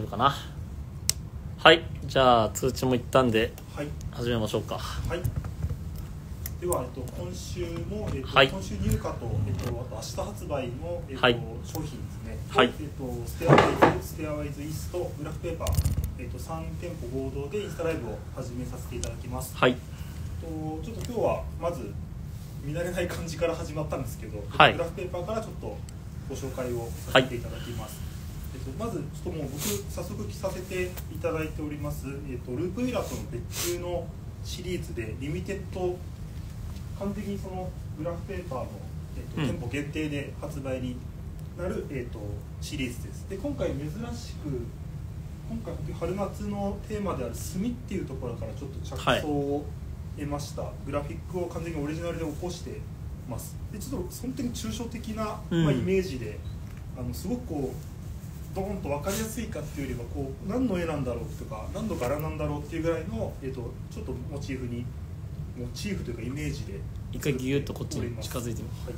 丈夫かな。はい、じゃあ通知も行ったんで、 はい、 始めましょうか。 はい、では、今週も、 はい、 今週入荷と、あと明日発売の、 はい、 商品ですね、 はい、 ステアワイズイーストグラフペーパー、3店舗合同でインスタライブを始めさせていただきます。 はい、 ちょっと今日はまず見慣れない感じから始まったんですけど、 はい、 グラフペーパーからちょっとご紹介をさせていただきます。まずちょっともう僕早速着させていただいております、ループウィラーとの別注のシリーズでリミテッド、完全にそのグラフペーパーの、店舗限定で発売になる、シリーズです。で今回珍しく春夏のテーマである墨っていうところからちょっと着想を得ました、グラフィックを完全にオリジナルで起こしてます。でちょっと本当に抽象的な、イメージで、すごくこうドーンと分かりやすいかっていうよりはこう何の絵なんだろうとか何の柄なんだろうっていうぐらいの、ちょっとモチーフというかイメージで一回ギュッとこっちに近づいてみる、 はい、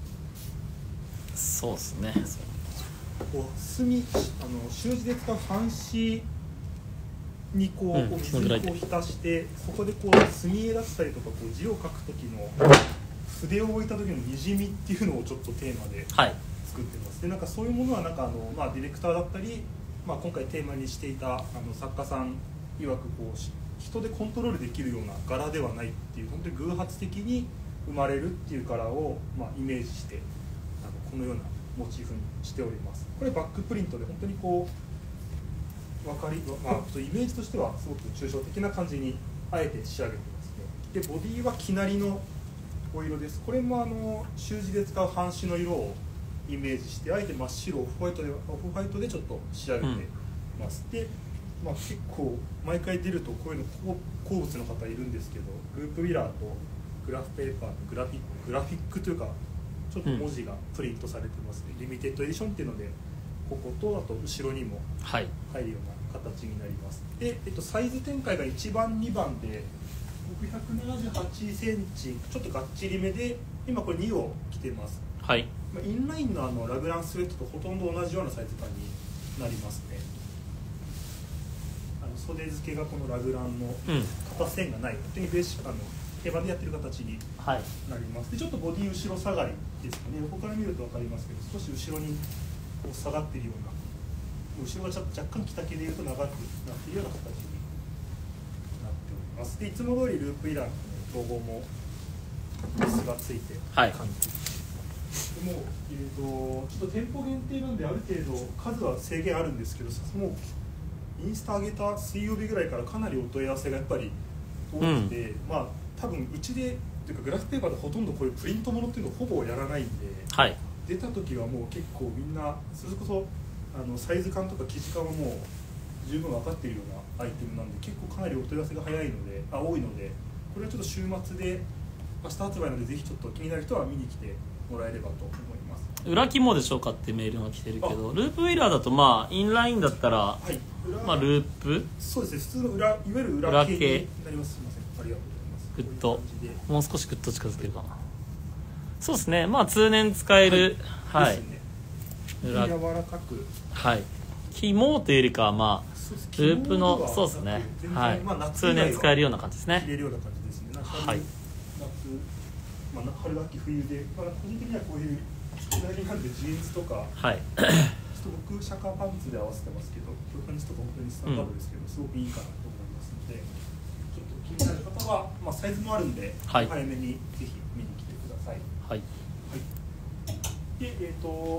そうですね。 こう墨、習字で使う半紙にこう、水にこう浸してそこでこう墨絵だったりとかこう字を書く時の筆を置いた時のにじみっていうのをちょっとテーマで、作ってます。でなんかそういうものはなんかディレクターだったり、今回テーマにしていた作家さん曰くこう人でコントロールできるような柄ではないっていう本当に偶発的に生まれるっていう柄を、イメージしてこのようなモチーフにしております。これバックプリントで本当にこうイメージとしてはすごく抽象的な感じにあえて仕上げてますね。でボディは生成りのお色です。これも習字で使う半紙の色をイメージしてあえて真っ白オフホワイトでちょっと仕上げてます。で、結構毎回出るとこういうの好物の方いるんですけど、ループウィラーとグラフペーパーのグラフィックというかちょっと文字がプリントされてますね。リミテッドエディションっていうのでこことあと後ろにも入るような形になります。で、サイズ展開が1番2番で僕178センチちょっとがっちりめで今これ2を着てます。 はい、 インラインのラグランスウェットとほとんど同じようなサイズ感になりますね。袖付けがこのラグランの肩線がない、本当にベーシック定番でやってる形になります。でちょっとボディ後ろ下がりですかね。横から見ると分かりますけど少し後ろにこう下がっているような、後ろが若干着丈でいうと長くなっているような形になっております。でいつも通りループイラーのロゴもベースがついて感じ、でもちょっと店舗限定なんである程度数は制限あるんですけど、もうインスタ上げた水曜日ぐらいからかなりお問い合わせがやっぱり多くて、多分うちでというかグラフペーパーでほとんどこういうプリントものっていうのをほぼやらないんで、出た時はもう結構みんなそれこそサイズ感とか生地感はもう十分分かっているようなアイテムなんで結構かなりお問い合わせが多いので、これはちょっと週末で明日発売なのでぜひちょっと気になる人は見に来てもらえればと思います。 裏肝でしょうかってメールが来てるけど、ループウィラーだとインラインだったら、ループそうですね、普通のいわゆる裏系になります。すみません、ありがとうございます。 グッともう少しグッと近づけるかな。そうですね、通年使える、 柔らかく、 肝というよりかはループのそうですね、通年使えるような感じですね。 着れるような感じですね。春秋冬で、個人的にはこういう着なりなんでジーンズとか、ちょっと僕シャカーパンツで合わせてますけど、今日感じとか本当にスタンダードですけど、すごくいいかなと思いますので、ちょっと気になる方は、サイズもあるんで、早めにぜひ見に来てください。で、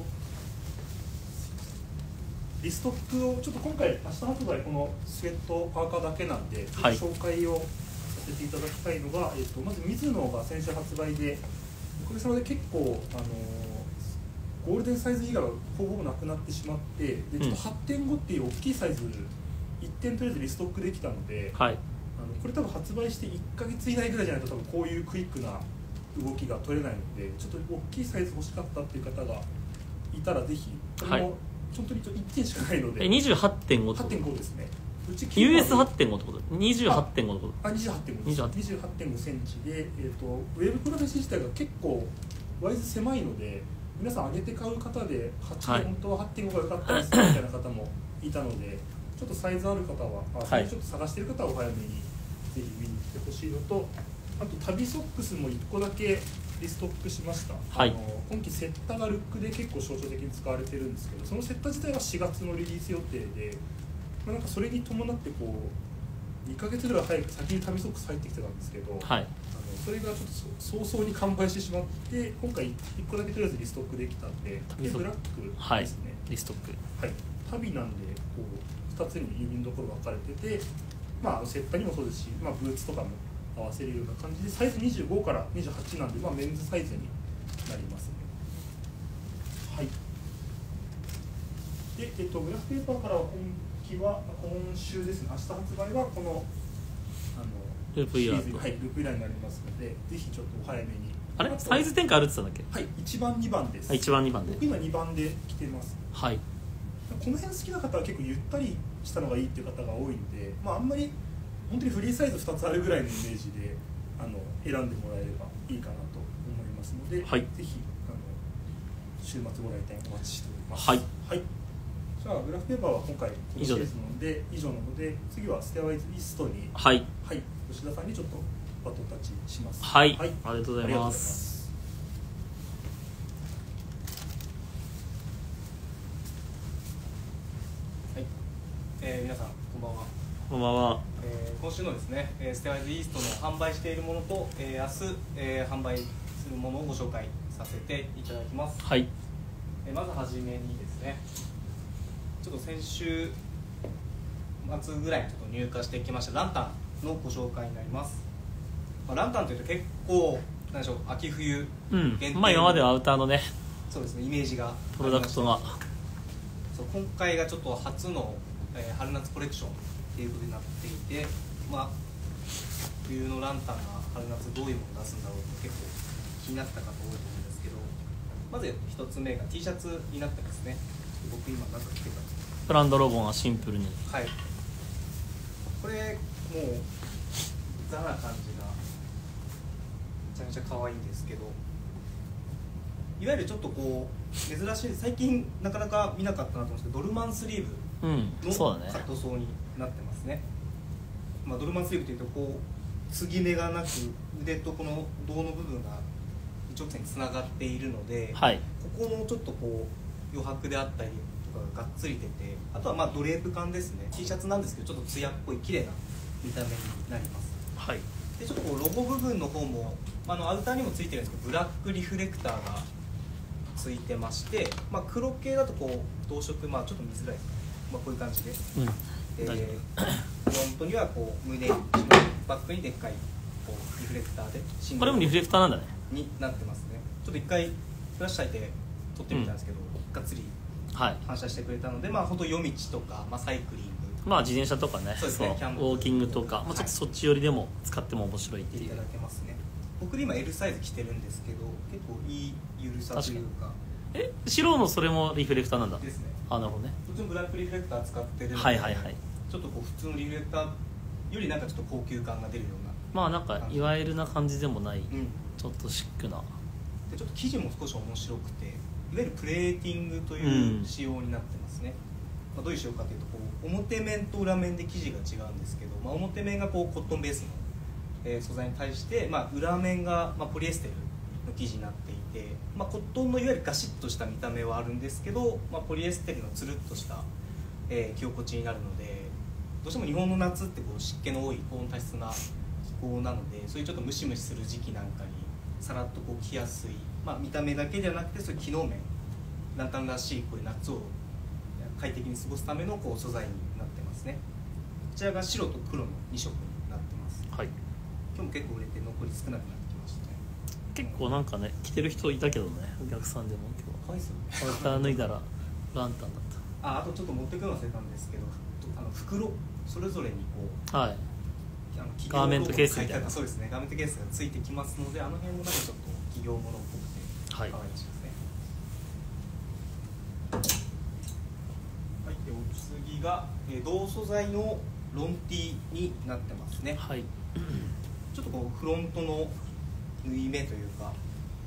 リストックをちょっと今回明日発売このスウェットパーカーだけなんで、紹介をさせていただきたいのが、まずミズノが先週発売で、おかげさまで結構ゴールデンサイズ以外はほぼなくなってしまって、でちょっと 8.5 っていう大きいサイズ1点とりあえずリストックできたので、これ多分発売して1ヶ月以内ぐらいじゃないと多分こういうクイックな動きが取れないので、ちょっと大きいサイズ欲しかったっていう方がいたらぜひ、これも本当に1点しかないので、 28.5 8.5ですね。 US8.5 ってこと 28.5 ってこと？ 28.5 センチで、ウェブプロセス自体が結構ワイズ狭いので、皆さん上げて買う方で8、本当は 8.5 が良かったですみたいな方もいたので、 ちょっとサイズある方は、 はい、 ちょっと探してる方はお早めにぜひ見に来てほしいのと、あと旅ソックスも1個だけリストックしました。 はい、 今季セッタがルックで結構象徴的に使われてるんですけど、そのセッタ自体は4月のリリース予定で、なんかそれに伴ってこう2ヶ月ぐらい早く先に旅ソックス入ってきてたんですけど、 はい、 それがちょっと早々に完売してしまって、今回1個だけとりあえずリストックできたんで、でブラックですね、 リストック、 はい、旅なんでこう2つに指のところ分かれてて、セッタにもそうですし、ブーツとかも合わせるような感じで、サイズ25から28なんで、メンズサイズになりますね。はい。で、グラフペーパーからは今週ですね、明日発売はこのループイヤー、 ループイヤーになりますので、ぜひちょっとお早めに。 あれサイズ展開あるって言ったんだっけ？はい、1番2番です。 1番2番で。 僕今2番で着てます。 はい。 この辺好きな方は結構ゆったりしたのがいいっていう方が多いので、あんまり本当にフリーサイズ2つあるぐらいのイメージで選んでもらえればいいかなと思いますので、 はい、 ぜひ週末ご来店お待ちしております。 はい。 はい。じゃあグラフペーパーは今回このシーズンので以上なので、次はステワイズイーストに、 はい、 はい、吉田さんにちょっとバトンタッチします。 はい、はい、ありがとうございます。 皆さんこんばんは。 こんばんは。 今週のですね、ステワイズイーストの販売しているものと、明日、販売するものをご紹介させていただきます。 はい。 まずはじめにですね、ちょっと先週末ぐらいにちょっと入荷してきましたランタンのご紹介になります。ランタンというと結構何でしょう、秋冬限定、今まではアウターのね、 そうですね、イメージがプロダクトが、 そう今回がちょっと初の春夏コレクションっていうことになっていて、冬のランタンが春夏どういうものを出すんだろうと結構気になった方多いと思うんですけど、まず一つ目が T シャツになってますね。僕今なんか着てたブランドロゴがシンプルに、 はい、これもうザな感じがめちゃめちゃ可愛いんですけど、いわゆるちょっとこう珍しい、最近なかなか見なかったなと思うんですけど、ドルマンスリーブのカットソーになってますね。ドルマンスリーブというとこう継ぎ目がなく腕とこの胴の部分が一直線につながっているので、 はい、 ここのちょっとこう余白であったりとかががっつり出て、あとはドレープ感ですね。 T シャツなんですけどちょっと艶っぽい綺麗な見た目になります。 はい、 でちょっとこうロゴ部分の方もアウターにもついてるんですけど、ブラックリフレクターがついてまして、黒系だとこう同色、ちょっと見づらいですね。こういう感じで、フロントにはこう胸にバックにでっかいこうリフレクターでこれもリフレクターなんだねになってますね。ちょっと一回フラッシュ焚いて撮ってみたんですけど、がっつり反射してくれたので、本当夜道とか、サイクリング、 自転車とかね、 そうですね、 ウォーキングとか、ちょっとそっち寄りでも使っても面白いっていう。 いただけますね。僕で今 L サイズ着てるんですけど、結構いい緩さというか。 白のそれもリフレクターなんだ。 ですね。 なるほどね。 こっちもブラックリフレクター使ってるので、ちょっとこう普通のリフレクターよりなんかちょっと高級感が出るような、 なんかいわゆるな感じでもない、ちょっとシックな。 でちょっと生地も少し面白くて、いわゆるプレーティングという仕様になってますね。どういう仕様かというと、こう表面と裏面で生地が違うんですけど、表面がこうコットンベースの、素材に対して、裏面が、ポリエステルの生地になっていて、コットンのいわゆるガシッとした見た目はあるんですけど、ポリエステルのつるっとした、着心地になるので、どうしても日本の夏ってこう湿気の多い高温多湿な気候なので、そういうちょっとムシムシする時期なんかにさらっとこう着やすい、見た目だけではなくてそういう機能面、ランタンらしいこういう夏を快適に過ごすためのこう素材になってますね。こちらが白と黒の2色になってます。 はい、 今日も結構売れて残り少なくなってきましたね。 結構なんかね着てる人いたけどね、お客さんでもかわいそうアウター脱いだらランタンだった。 あとちょっと持ってくの忘れたんですけど、袋それぞれにこう、 ガーメントケースみたいな、 そうですね、ガーメントケースがついてきますので、あの辺もなんかちょっと企業ものっぽくて可愛いらしいですね。はい、でお次が、同素材のロン T になってますね。 はい、 ちょっとこうフロントの縫い目というか、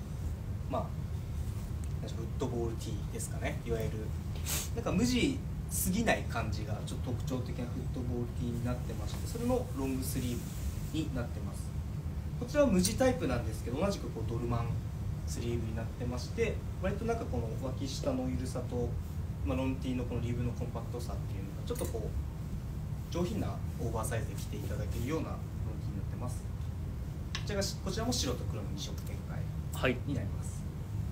ウッドボール T ですかね、いわゆるなんか無地すぎない感じがちょっと特徴的なフットボール T になってまして、それのロングスリーブになってます。こちらは無地タイプなんですけど、同じくこうドルマンスリーブになってまして、割となんかこの脇下の緩さと、ロン T のこのリブのコンパクトさっていうのがちょっとこう上品なオーバーサイズで着ていただけるようなロン T になってます。こちらも白と黒の2色展開になります。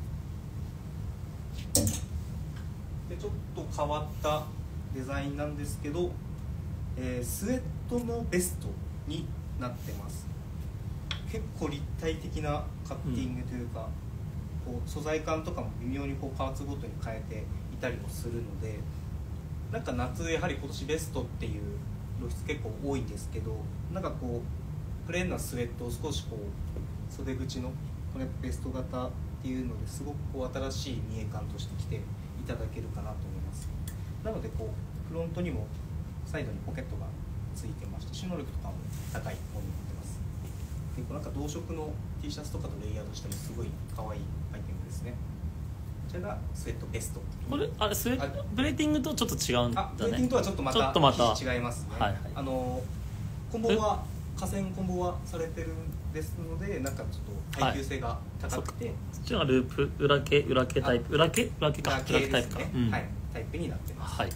でちょっと変わったデザインなんですけど、スウェットのベストになってます。結構立体的なカッティングというか、こう素材感とかも微妙にこうパーツごとに変えていたりもするので、なんか夏やはり今年ベストっていう露出結構多いんですけど、なんかこうプレーンなスウェットを少しこう袖口のこれベスト型っていうのですごくこう新しい見え感として着ていただけるかなと思います。なのでこうフロントにもサイドにポケットがついてまして、収納力とかも高いものになってます。結構なんか同色の T シャツとかとレイヤードしてもすごい可愛いアイテムですね。こちらがスウェットベスト。 これスウェットブレーティングとちょっと違うんだね。 ブレーティングとはちょっとまた違いますね。 はいはい、 コンボは河川コンボはされてるんですので、なんかちょっと耐久性が高くて、 そっちがループ裏毛タイプ、裏毛タイプか、 タイプになってます。 はい。 で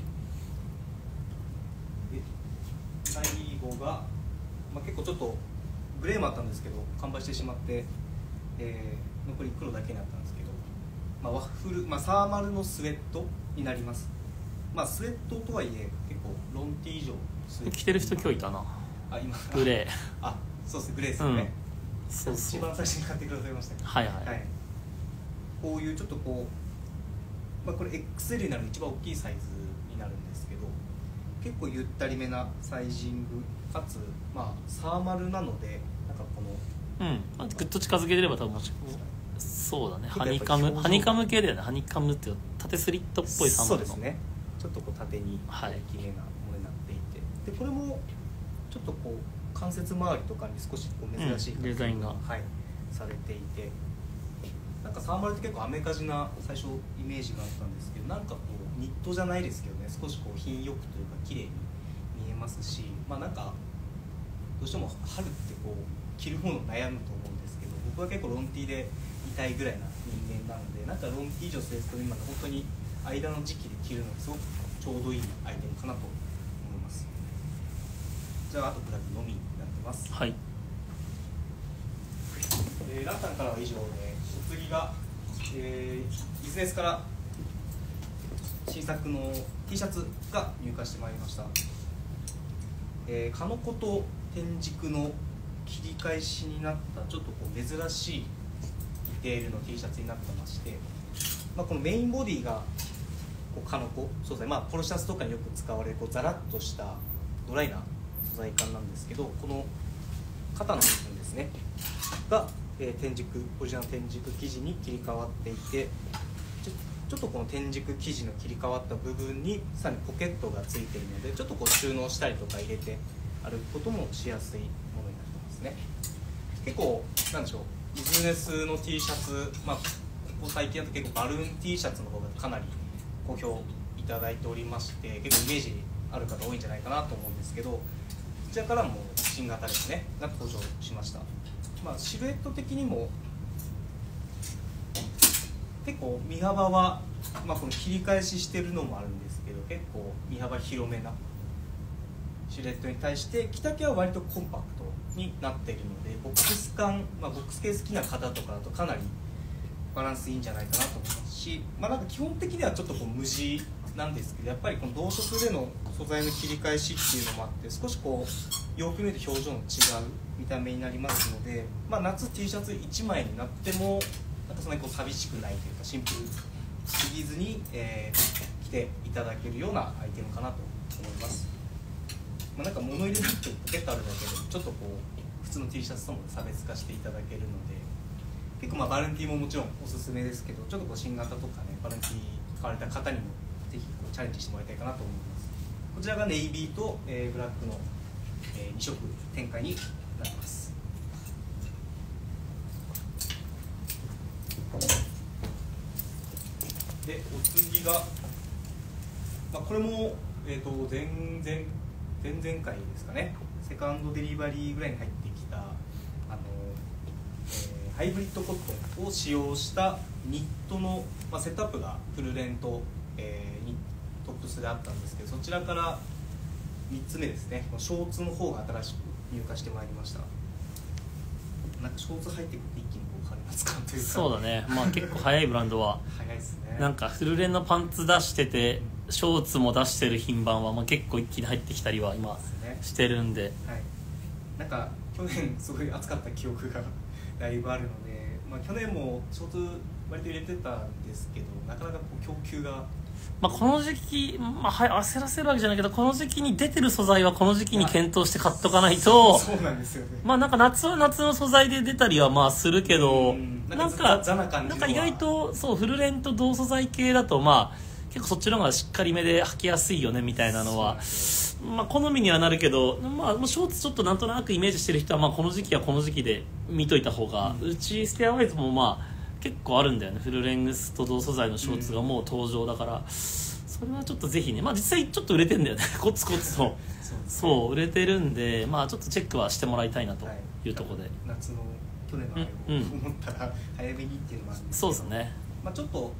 最後が、結構ちょっとグレーもあったんですけど完売してしまって、残り黒だけになったんですけど、ワッフル、サーマルのスウェットになります。スウェットとはいえ結構ロン T 以上スウェット着てる人今日いたな。 今グレー。そうですね、グレーですよね。 そう一番最初に買ってくださいましたけど、 はい。 こういうちょっとこう、これ XL になる一番大きいサイズになるんですけど、結構ゆったりめなサイジングかつ、サーマルなので、なんかこのぐっと近づけれれば多分そうだね、ハニカム系だよね。ハニカムっていう縦スリットっぽいサーマルの。 そうですね、ちょっとこう縦に綺麗なものになっていて、でこれもちょっとこう関節周りとかに少しこう珍しいデザインが、 されていて、なんかサーマルって結構アメカジな最初イメージがあったんですけど、なんかこうニットじゃないですけどね、少しこう品よくというか綺麗に見えますし、なんかどうしても春ってこう着るもの悩むと思うんですけど、僕は結構ロン T でいたいぐらいな人間なので、なんかロン T 以上スウェット今の本当に間の時期で着るのがすごくちょうどいいアイテムかなと思います。じゃああとブラックのみになってます。 はい。 ランタンからは以上で、お次が、ビジネスから新作の T シャツが入荷してまいりました。カノコと天竺の切り返しになったちょっとこう珍しいディテールの T シャツになってまして、このメインボディがこうカノコ素材、ポロシャツとかによく使われるこうザラッとしたドライな素材感なんですけど、この肩の部分ですねが、天竺オリジナル天竺生地に切り替わっていて、ちょっとこの天竺生地の切り替わった部分にさらにポケットがついているので、ちょっとこう収納したりとか入れて歩くこともしやすいものになってますね。結構なんでしょう、ビジネスの T シャツ、ここ最近だと結構バルーン T シャツの方がかなり好評いただいておりまして、結構イメージある方多いんじゃないかなと思うんですけど、こちらからも新型ですねが登場しました。シルエット的にも結構身幅は、この切り返ししてるのもあるんですけど、結構身幅広めなシルエットに対して着丈は割とコンパクトになっているので、ボックス感、ボックス系好きな方とかだとかなりバランスいいんじゃないかなと思いますし、なんか基本的にはちょっとこう無地なんですけど、やっぱりこの同色での素材の切り返しっていうのもあって、少しこうよく見ると表情の違う見た目になりますので、夏 T シャツ1枚になってもなんかそんなにこう寂しくないというか、シンプルすぎずに、着ていただけるようなアイテムかなと思います。なんか物入れなくてポケットあるだけでちょっとこう普通の T シャツとも差別化していただけるので、結構バルーン T ももちろんおすすめですけど、ちょっとこう新型とかね、バルーン T 買われた方にもぜひこうチャレンジしてもらいたいかなと思います。こちらがネイビーと、ブラックの、2色展開になります。でお次が、 これも、前々回ですかね、セカンドデリバリーぐらいに入ってきたハイブリッドコットンを使用したニットの、セットアップがフルレンと、トップスであったんですけど、そちらから3つ目ですね、ショーツの方が新しく入荷してまいりました。なんかショーツ入ってくると一気にこう春夏感というか、 そうだね、結構早いブランドは早いですね。 なんかフルレンのパンツ出しててショーツも出してる品番は結構一気に入ってきたりは今してるんで、 はい、なんか去年すごい暑かった記憶がだいぶあるので、去年もショーツ割と入れてたんですけど、なかなかこう供給がこの時期、焦らせるわけじゃないけど、この時期に出てる素材はこの時期に検討して買っとかないと、 そうなんですよね。 なんか夏は夏の素材で出たりはするけど、なんか意外とそうフルレンと同素材系だと結構そっちの方がしっかりめで履きやすいよねみたいなのは好みにはなるけど、もうショーツちょっとなんとなくイメージしてる人はこの時期はこの時期で見といた方が、うちステアワイズも結構あるんだよね。フルレングスと同素材のショーツがもう登場だから、それはちょっとぜひね、実際ちょっと売れてんだよねコツコツとそう売れてるんで、ちょっとチェックはしてもらいたいなというところで、 夏の去年のあれを思ったら早めにっていうのもあるんですけど、 そうですね。 ちょっとも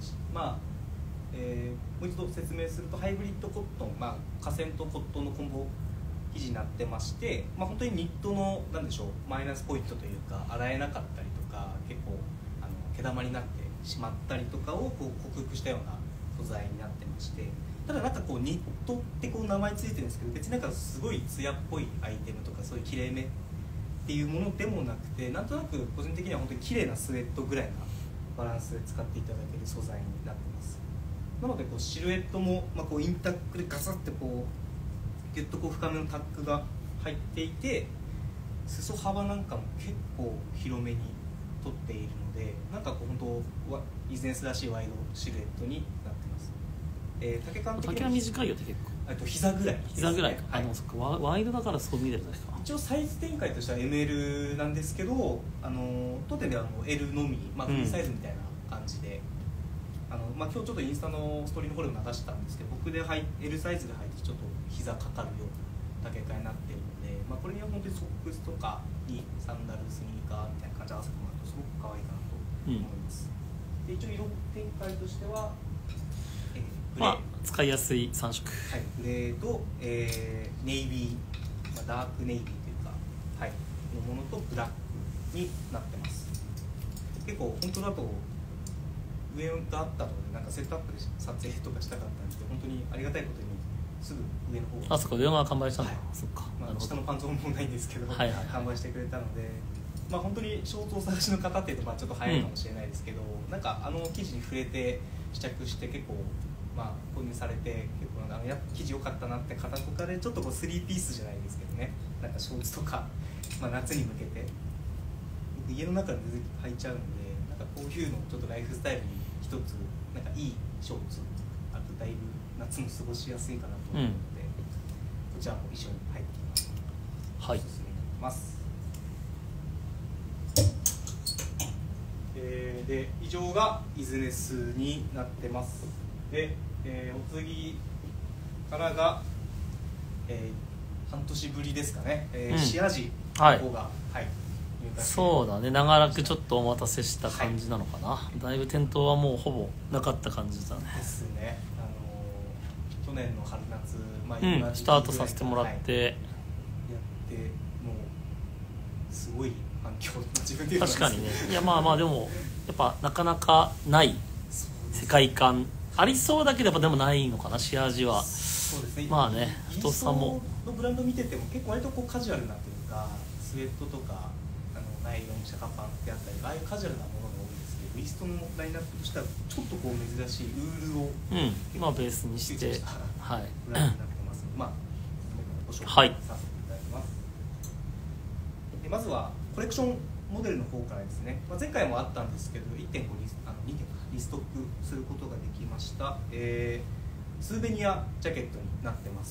う一度説明すると、ハイブリッドコットン、化繊とコットンのコンボ生地になってまして、本当にニットのなんでしょう、マイナスポイントというか、洗えなかったりとか結構毛玉になってしまったりとかをこう克服したような素材になってまして、ただなんかこうニットってこう名前ついてるんですけど、別になんかすごい艶っぽいアイテムとかそういうきれいめっていうものでもなくて、なんとなく個人的には本当に綺麗なスウェットぐらいなバランスで使っていただける素材になってます。なのでこうシルエットも、こうインタックでガサッてこうギュッとこう深めのタックが入っていて、裾幅なんかも結構広めに取っているので、なんかこう本当ビジネスらしいワイドシルエットになってます。丈感的に丈は短いよって結構膝ぐらい、 膝ぐらいか、 はい、 そっかワイドだからそう見れるんですか。 一応サイズ展開としては ML なんですけど、当店ではL のみ、フリーサイズみたいな感じで、今日ちょっとインスタのストーリーの方でも流したんですけど、僕でL サイズで履いてちょっと膝かかるような丈感になっているので、これには本当にソックスとかにサンダル、スニーカーみたいな感じで合わせてもらうとすごく可愛いかなと思います。で一応色展開としては、グレー、 使いやすい3色、 はい、グレーと、ネイビー、ダークネイビーというか、のものとブラックになってます。結構本当だと上があったので、なんかセットアップで撮影とかしたかったんですけど、本当にありがたいことにすぐ上の方、 そっか、上が完売したんだ、そっか、 下のパンツももうないんですけど、完売してくれたので、本当にショーツをお探しの方っていうとちょっと早いかもしれないですけど、なんか生地に触れて試着して結構購入されて、結構生地良かったなって方とかで、ちょっとこう3ピースじゃないですけどね、なんかショーツとか、夏に向けて僕家の中で履いちゃうので、なんかこういうのをちょっとライフスタイルに一つなんかいいショーツあるとだいぶ夏も過ごしやすいかなと思うので、こちらも一緒に入ってきます。 はい、 おすすめになります。で以上がイズネスになってます。で、お次からが、半年ぶりですかね、シアジの方が、 そうだね、長らくちょっとお待たせした感じなのかな、だいぶ店頭はもうほぼなかった感じだね。 ですね。去年の春夏、 スタートさせてもらって、やってもうすごい反響、自分で言うの確かにね。いやでもやっぱなかなかない世界観ありそうだけど、やっぱでもないのかな、シアージは。 そうですね。 太さものブランド見てても結構割とこうカジュアルなというか、スウェットとかナイロンシャカパンであったり、ああいうカジュアルなものが多いんですけど、イーストのラインナップとしてはちょっとこう珍しいウールをベースにして、 ブランドになってますので、ご紹介させていただきます。でまずはコレクションモデルの方からですね、前回もあったんですけど 1.5 リストックすることができました、スーベニアジャケットになってます。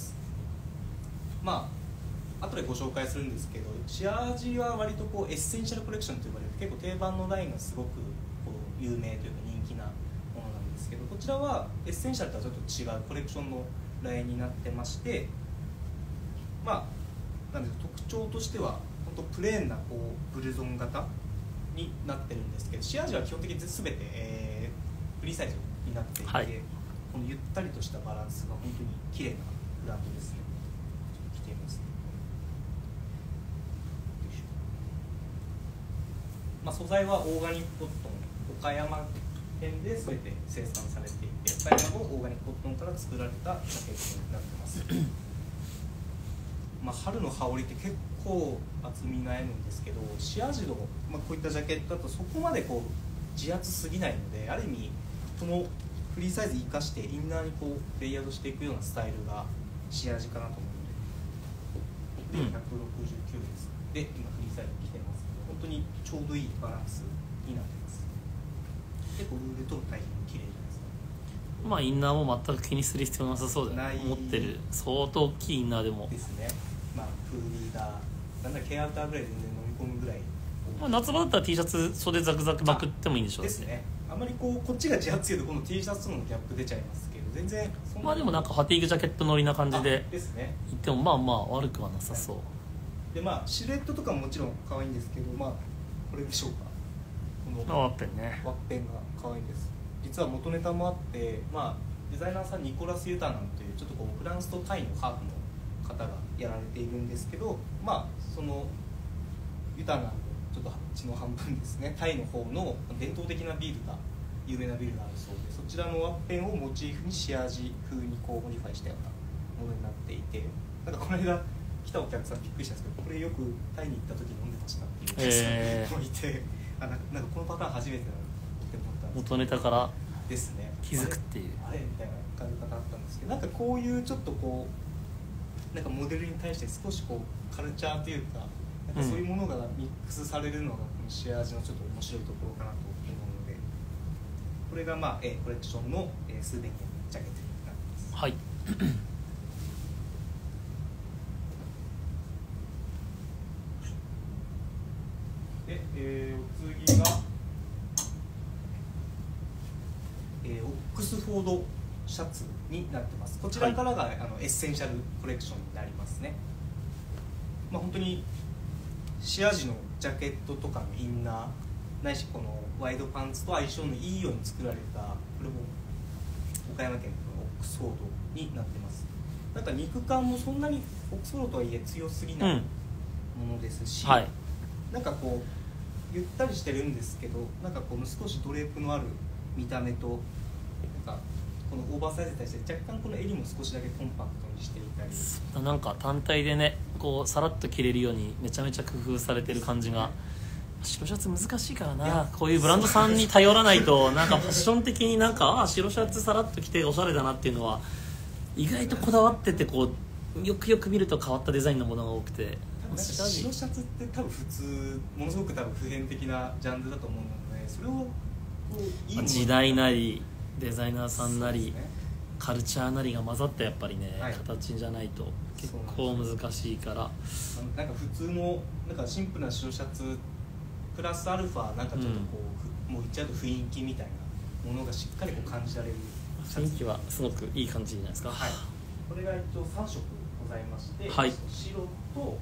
後でご紹介するんですけど、シアージは割とこうエッセンシャルコレクションと呼ばれる結構定番のラインがすごくこう有名というか人気なものなんですけど、こちらはエッセンシャルとはちょっと違うコレクションのラインになってまして、まあなんで特徴としては本当プレーンなこうブルゾン型になってるんですけど、シアージは基本的に全て、フリーサイズになっていて、はい、このゆったりとしたバランスが本当に綺麗なフラットですね。ちょっと着てみますね。まあ、素材はオーガニックコットン、岡山県で全て生産されていて、岡山のオーガニックコットンから作られたジャケットになってます。まあ、春の羽織って結構厚み悩むんですけど、シアージの、まあ、こういったジャケットだとそこまでこう自圧すぎないので、ある意味このフリーサイズ生かしてインナーにこうレイヤードしていくようなスタイルがシアージかなと思うので、169です。で今フリーサイズ着てますけど、本当にちょうどいいバランスになってます。結構ウールと大変綺麗じゃないですか。 まあインナーも全く気にする必要なさそうだよね。持ってる相当大きいインナーでもですね。まあフーリーダーなんだKアウターぐらいで全然飲み込むぐらい、 まあ、夏場だったら T シャツ袖ザクザクまくってもいいんでしょうですね。あまりこっちが自発強いとこの T シャツとのギャップ出ちゃいますけど、全然そんな。 まあでもなんかファティーグジャケット乗りな感じでですね。 いってもまあまあ悪くはなさそう、はい、 でまあシルエットとかももちろん可愛いんですけど、まあこれでしょうか、 このワッペンね。 ワッペンが可愛いんです。実は元ネタもあって、まあデザイナーさんニコラス・ユタナンというちょっとこうフランスとタイのハーフの方がやられているんですけど、まあそのユタナンのちょっと血の半分ですね、タイの方の伝統的なビールが有名なビールがあるそうで、そちらのワッペンをモチーフにシアージ風にこうモディファイしたようなものになっていて、なんかこの間来たお客さんびっくりしたんですけど、これよくタイに行った時飲んでましたっていうお客さんもいて、なんかこのパターン初めてだなって思ったんですけど、 元ネタからですね、 気づくっていうあれみたいな感じ方あったんですけど、なんかこういうちょっとこうなんかモデルに対して少しこうカルチャーというか、なんかそういうものがミックスされるのがこのシアージのちょっと面白いところかなと思うので、これがまあコレクションのスーベニアジャケットになってます。 はいで、お次が、オックスフォードシャツになってます。こちらからが、はい、エッセンシャルコレクションになりますね。まあ、本当にシアージのジャケットとかのインナーないしこのワイドパンツと相性のいいように作られた、これも岡山県のオックスフォードになってます。なんか肉感もそんなにオックスフォードとはいえ強すぎないものですし、 はい、 なんかこうゆったりしてるんですけど、なんかこの少しドレープのある見た目と、なんかこのオーバーサイズに対して若干この襟も少しだけコンパクトにしていたり、 なんか単体でねこうさらっと着れるようにめちゃめちゃ工夫されてる感じが、白シャツ難しいからな、こういうブランドさんに頼らないとなんかファッション的になんか白シャツさらっと着ておしゃれだなっていうのは意外とこだわってて、こうよくよく見ると変わったデザインのものが多くて、 白シャツって多分普通ものすごく多分普遍的なジャンルだと思うので、それをこういい時代なりデザイナーさんなり、ね、カルチャーなりが混ざったやっぱりね、はい、形じゃないと結構難しいから、 なんか普通のなんかシンプルな白シャツプラスアルファなんかちょっとこう、もう言っちゃうと雰囲気みたいなものがしっかりこう感じられる雰囲気はすごくいい感じじゃないですか。 はい、これが一応3色ございまして、 はい、 白と、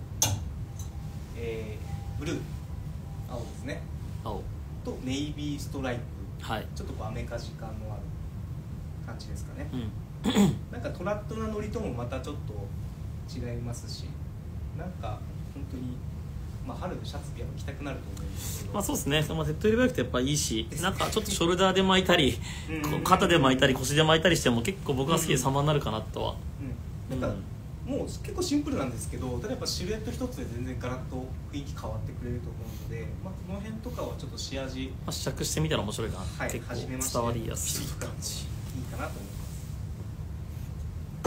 ブルー青ですね、 青とネイビーストライプ、 はい、ちょっとこうアメカジ感のある感じですかね、なんかトラッドなノリともまたちょっと違いますし、なんか本当に、まあ、春のシャツやっぱ着たくなると思うんですけど、 まあそうですね、そのヘッドエルバイクってやっぱいいし、なんかちょっとショルダーで巻いたり肩で巻いたり腰で巻いたりしても結構僕が好きで様になるかなとは、 なんかもう結構シンプルなんですけど、ただやっぱシルエット一つで全然ガラッと雰囲気変わってくれると思うので、まあ、この辺とかはちょっと試味、 試着してみたら面白いかな、 はい、 結構伝わりやすい感じいいかなと思います。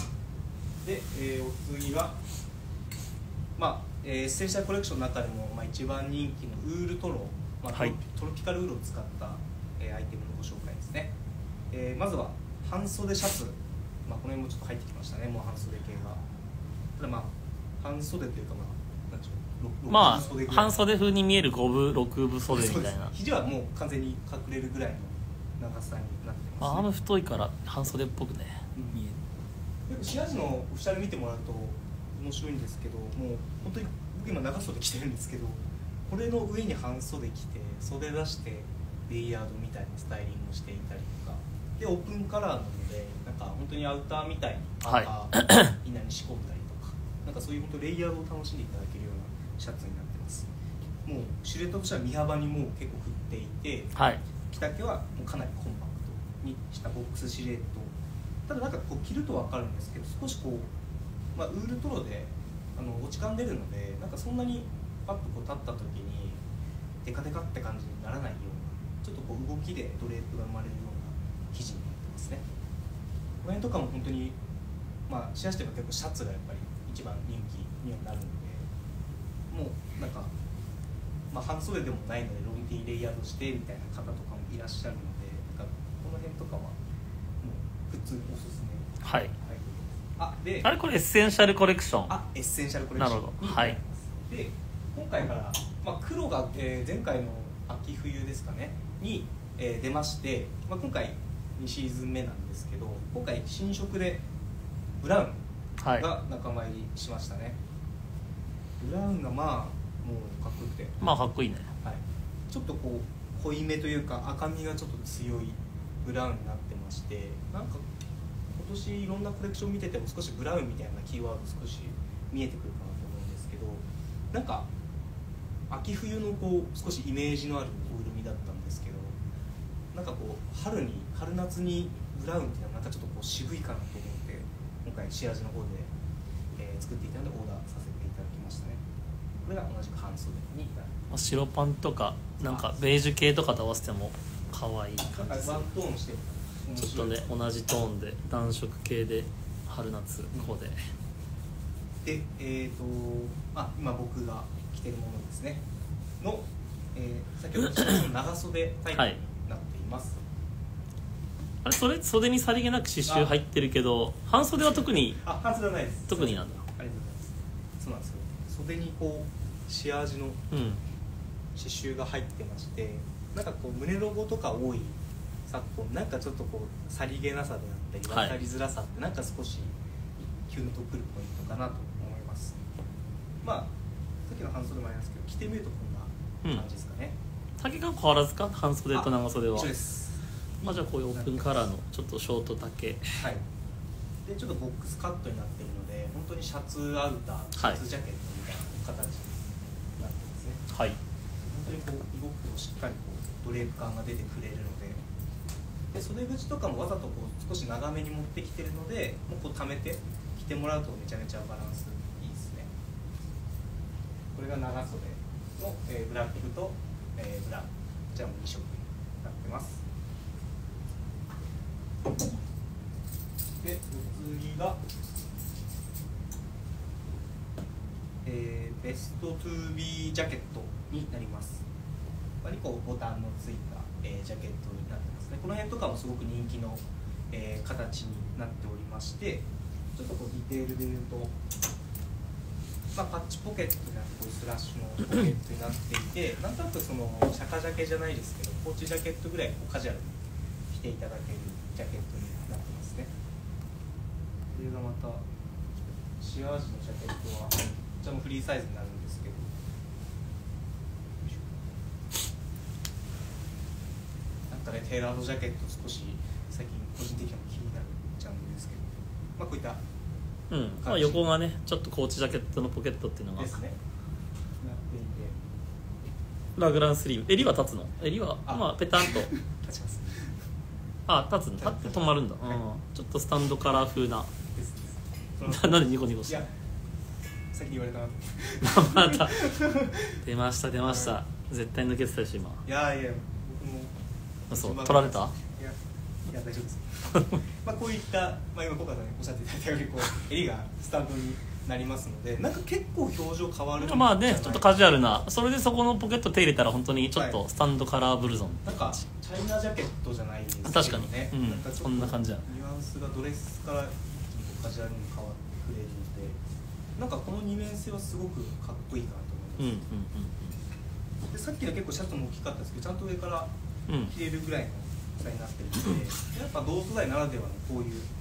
で、お次が、まあエッセンシャルコレクションの中でも、まあ、一番人気のウールトロ、まあはい、トロピカルウールを使った、アイテムのご紹介ですね。まずは半袖シャツ、まあ、この辺もちょっと入ってきましたね、もう半袖系が。ただまあ半袖というか、なんでしょう、 まあ半袖風に見える5分6分袖みたいな。 肘はもう完全に隠れるぐらいの長さになってます、ね。 アーム太いから半袖っぽくね、見える。 で結構シアージのオフィシャル見てもらうと面白いんですけど、もう本当に僕今長袖着てるんですけど、これの上に半袖着て袖出してレイヤードみたいなスタイリングをしていたりとかで、オープンカラーなのでなんか本当にアウターみたいに赤、インナーに仕込んだりとか、なんかそういう本当レイヤードを楽しんでいただけるようなシャツになってます。もうシルエットとしては身幅にもう結構振っていて、 はい、 着丈はもうかなりコンパクトにしたボックスシルエット。ただなんかこう着ると分かるんですけど、少しこう、ウールトロで落ち感出るので、なんかそんなにパッとこう立った時にデカデカって感じにならないような、ちょっとこう動きでドレープが生まれるような生地になってますね。この辺とかも本当にシェアしても結構シャツがやっぱり一番人気にはなるので、もうなんか、半袖でもないのでロンティーレイヤードしてみたいな方とかもいらっしゃるので、なんかこの辺とかはもう普通におすすめ。 はい。 であれこれエッセンシャルコレクション。 エッセンシャルコレクションになります。 はい。 で今回から、黒が、前回の秋冬ですかねに、出まして、今回2シーズン目なんですけど、今回新色でブラウンが仲間入りしましたね。ブラウンがもうかっこよくて、 かっこいいね。 はい、ちょっとこう濃いめというか赤みがちょっと強いブラウンになってまして、なんか今年いろんなコレクション見てても少しブラウンみたいなキーワード少し見えてくるかなと思うんですけど、なんか秋冬のこう少しイメージのあるオイル味だったんですけど、なんかこう春夏にブラウンっていうのはなんかちょっとこう渋いかなと思って今回シアージの方で、作っていたのでオーダーさせていただきましたね。これが同じく半袖になる。 白パンとかなんかベージュ系とかと合わせても可愛い感じ。 ワントーンしてる。 ちょっとね同じトーンで暖色系で春夏こうで、 で今僕が着てるものですねの、先ほどの長袖タイプになっています。 あれそれ袖にさりげなく刺繍入ってるけど、半袖は特に半袖はないです。 特になんだ。 ありがとうございます。そうなんですよ。袖にこうシアージの刺繍が入ってまして、なんかこう胸ロゴとか多い昨今なんかちょっとこうさりげなさであったり分かりづらさってなんか少しキュンとくるポイントかなと思います。さっきの半袖もありますけど、着てみるとこんな感じですかね。 丈が変わらずか、半袖と長袖は。 一緒です。 じゃあこういうオープンカラーのちょっとショート丈。 はい。でちょっとボックスカットになっているので、本当にシャツアウター、シャツジャケットみたいな形になってますね。 はい。 本当にこう動くとしっかりこうドレープ感が出てくれるので。で袖口とかもわざとこう少し長めに持ってきてるので、もうこう溜めて着てもらうとめちゃめちゃバランスいいですね。これが長袖の、ブラックと、ブラウン、こちらも2色になってます。でお次が、ベストトゥービージャケットになります。ここにこうボタンのついたジャケットになってますね。この辺とかもすごく人気の、形になっておりまして、ちょっとこうディテールで言うと、パッチポケットになってこうスラッシュのポケットになっていて、なんとなくそのシャカジャケじゃないですけど、ポーチジャケットぐらいこうカジュアルに着ていただけるジャケットになってますね。これがまたシアージのジャケットはこちらもフリーサイズになるんですけど、テーラードジャケット少し最近個人的には気になるジャンルですけど、こういった横がねちょっとコーチジャケットのポケットっていうのがですね、なっていて、 ラグランスリーブ、襟は立つの？襟はペタンと立ちます。 立って止まるんだ。ちょっとスタンドカラー風な。なんでニコニコして？ いや、先に言われたなと。 また出ました。絶対抜けてたし今。 いやそう取られた？ いや大丈夫です。こういった今コカさんにおっしゃっていただいたようにこう襟がスタンドになりますので、なんか結構表情変わる。ちょっとカジュアルな、それでそこのポケット手入れたら本当にちょっとスタンドカラーブルゾン。 なんかチャイナジャケットじゃないですけどね。 確かにね。そんな感じだ。 ニュアンスがドレスから一気にカジュアルに変わってくれるので、なんかこの二面性はすごくかっこいいかなと思います。でさっきの結構シャツも大きかったですけど、ちゃんと上から着れるぐらいの大きさになってるので、やっぱ同素材ならではのこういう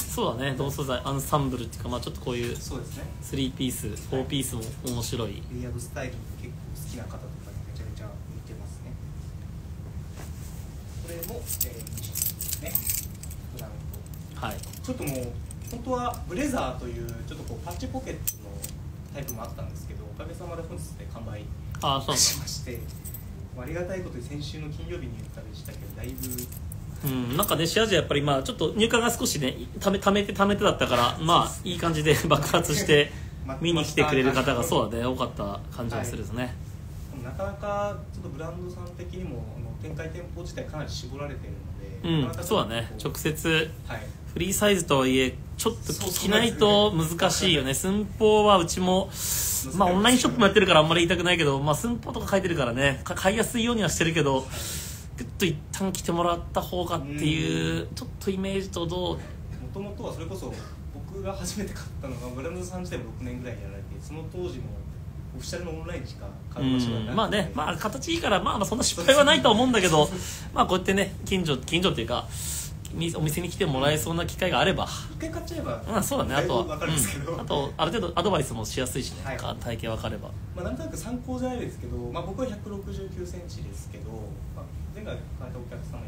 そうだね、同素材アンサンブルっていうか、まあちょっとこういうそうですね、 3ピース4ピースも面白い、 レイヤードスタイル結構好きな方とかにめちゃめちゃ似てますね。これも、ですね、ブラウンと、 はい、 ちょっともう本当はブレザーというちょっとこうパッチポケットのタイプもあったんですけど、おかげさまで本日で完売しまして、ありがたいことに先週の金曜日に言ったでしたけど、だいぶなんかね、シアジアやっぱりまあちょっと入荷が少しねためてだったから、まあいい感じで爆発して見に来てくれる方がそうだね多かった感じがするですね。 なかなかちょっとブランドさん的にも展開店舗自体かなり絞られているので、なかなかそうだね、直接、 はい、 フリーサイズとはいえちょっと着ないと難しいよね。寸法はうちもまあオンラインショップもやってるからあんまり言いたくないけど、まあ寸法とか書いてるからね買いやすいようにはしてるけど、ぐっと一旦着てもらった方がっていうちょっとイメージとどう。 もともとはそれこそ僕が初めて買ったのがブランドさん自体も6年ぐらいやられて、その当時もオフィシャルのオンラインしか買う場所がなくて、 まあね、まあ形いいからまあそんな失敗はないとは思うんだけどまあこうやってね近所っていうかお店に来てもらえそうな機会があれば一回買っちゃえば、 まあそうだね、あとは分かるんですけど、 あとある程度アドバイスもしやすいしね、 はい、 体型分かれば、 まあ、なんとなく参考じゃないですけど、まあ、僕は169センチですけど、まあ、前回買ったお客様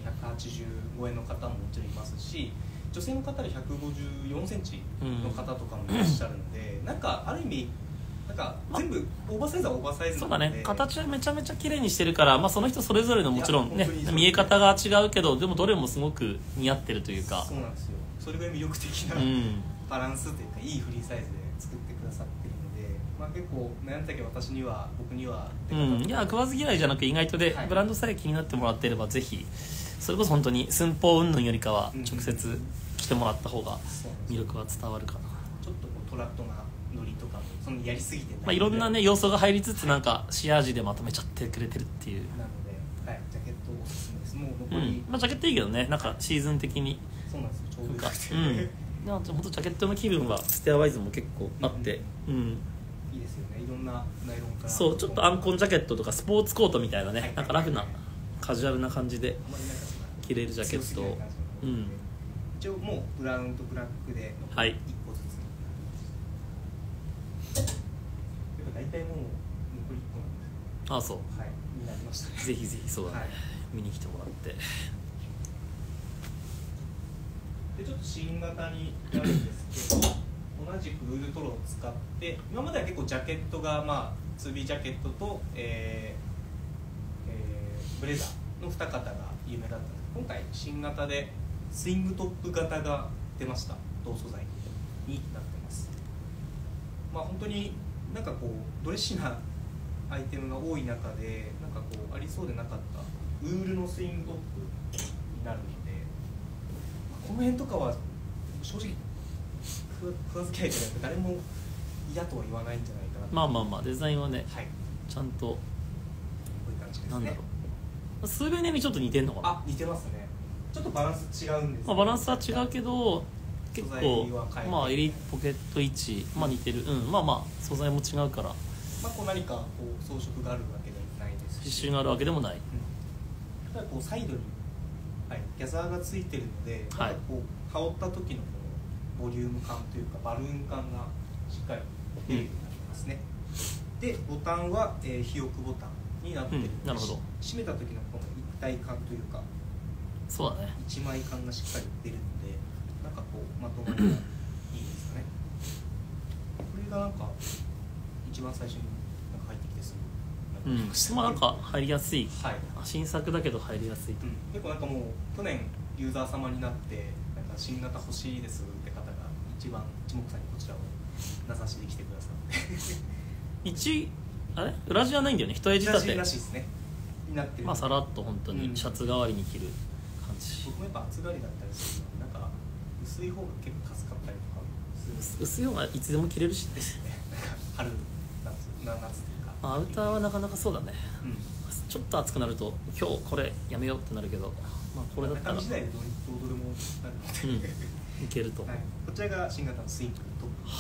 185円の方ももちろんいますし、女性の方で154センチの方とかもいらっしゃるので、なんかある意味なんか全部オーバーサイズはオーバーサイズなので、 そうだね、形はめちゃめちゃ綺麗にしてるから、まあ、その人それぞれのもちろんねい見え方が違うけど、でもどれもすごく似合ってるというか、 そうなんですよ、それぐらい魅力的な、バランスというかいいフリーサイズで作ってくださってるので、まあ、結構悩んだけど僕にはいや食わず嫌いじゃなく意外とで、 はい、 ブランドさえ気になってもらっていればぜひそれこそ本当に寸法云々よりかは直接来てもらった方が魅力は伝わるかな。 ちょっとこうトラットなノリとかもそのやりすぎてない、 まあ、いろんなね要素が入りつつなんかシアージでまとめちゃってくれてるっていう。 なので、はい、ジャケットおすすめです。もう残り、 まあ、ジャケットいいけどね、なんかシーズン的にそうなんですよ、ちょうどよくて、 なんか本当ジャケットの気分はステアワイズも結構あって、 いいですよね、いろんなナイロンから、 そうちょっとアンコンジャケットとかスポーツコートみたいなね、なんかラフなカジュアルな感じで着れるジャケットを、 一応もうブラウンとブラックで1個ずつ、大体もう残り1個なんです。 ああそう、 はい、になりましたね。 ぜひぜひそうだね、見に来てもらって。 でちょっと新型になるんですけど、同じくウールトロを使って、今までは結構ジャケットが、まあ、2B ジャケットと、ブレザーの2型が有名だったんですけど、今回新型でスイングトップ型が出ました。同素材になってます。まあ本当になんかこうドレッシーなアイテムが多い中で、なんかこうありそうでなかったウールのスイングトップになるので、この辺とかは正直食わず嫌いじゃなくて誰も嫌とは言わないんじゃないかなと。 まあまあまあデザインはね、 はい、 ちゃんとこういう感じですね。 なんだろう、スーベネにちょっと似てんのかな。 あ、似てますね。ちょっとバランス違うんです、 まあ、バランスは違うけど結構まあ襟ポケット位置、まあ、似てる、まあまあ素材も違うから、 まあ、こう何かこう装飾があるわけではないですし、 刺繍があるわけでもない、 ただこうサイドに、はい、ギャザーがついてるので、なんかこう羽織った時のこのボリューム感というかバルーン感がしっかり出るようになってますね。でボタンは、非翼ボタンになってるので、 なるほど、 締めた時のこの一体感というか、 そうだね、 一枚感がしっかり出るので、なんかこうまとまりがいいですかね。これがなんか一番最初になんか入ってきてすぐ、 まあなんか入りやすい、 はい、 新作だけど入りやすい、 結構なんかもう去年ユーザー様になってなんか新型欲しいですって方が一番一目散にこちらを名指しで来てくださってあれ裏地はないんだよね、一重仕立てらしいですねになってる。 まあさらっと本当にシャツ代わりに着る感じ、 僕もやっぱ厚がりだったりするので、なんか薄い方が結構助かったりとかする。 薄い方がいつでも着れるしね春夏というか、 アウターはなかなかそうだね、ちょっと暑くなると今日これやめようってなるけど、まあこれだったら中身次第でどれもなるので、 いけると、 はい、こちらが新型のスイングトップになってます。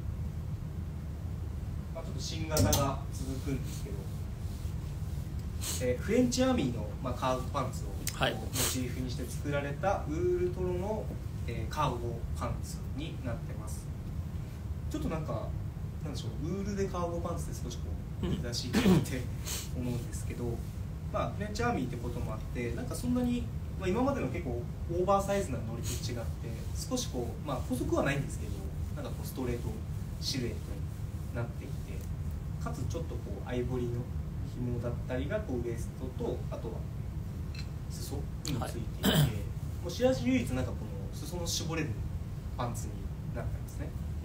ちょっと新型が続くんですけど、 フレンチアーミーの、カーゴパンツを、 はい、 モチーフにして作られたウールトロの、カーゴパンツになってます。ちょっとなんでしょう、ウールでカーゴパンツって少しこう難しいかなって思うんですけど、フレンチアーミーってこともあってそんなに、今までの結構オーバーサイズなノリと違って少しこう、細くはないんですけどこうストレートシルエットになっていて、かつちょっとこうアイボリーの紐だったりがこうウエストとあとは裾にもついていて、もうシラジ唯一この裾の絞れるパンツになってますね。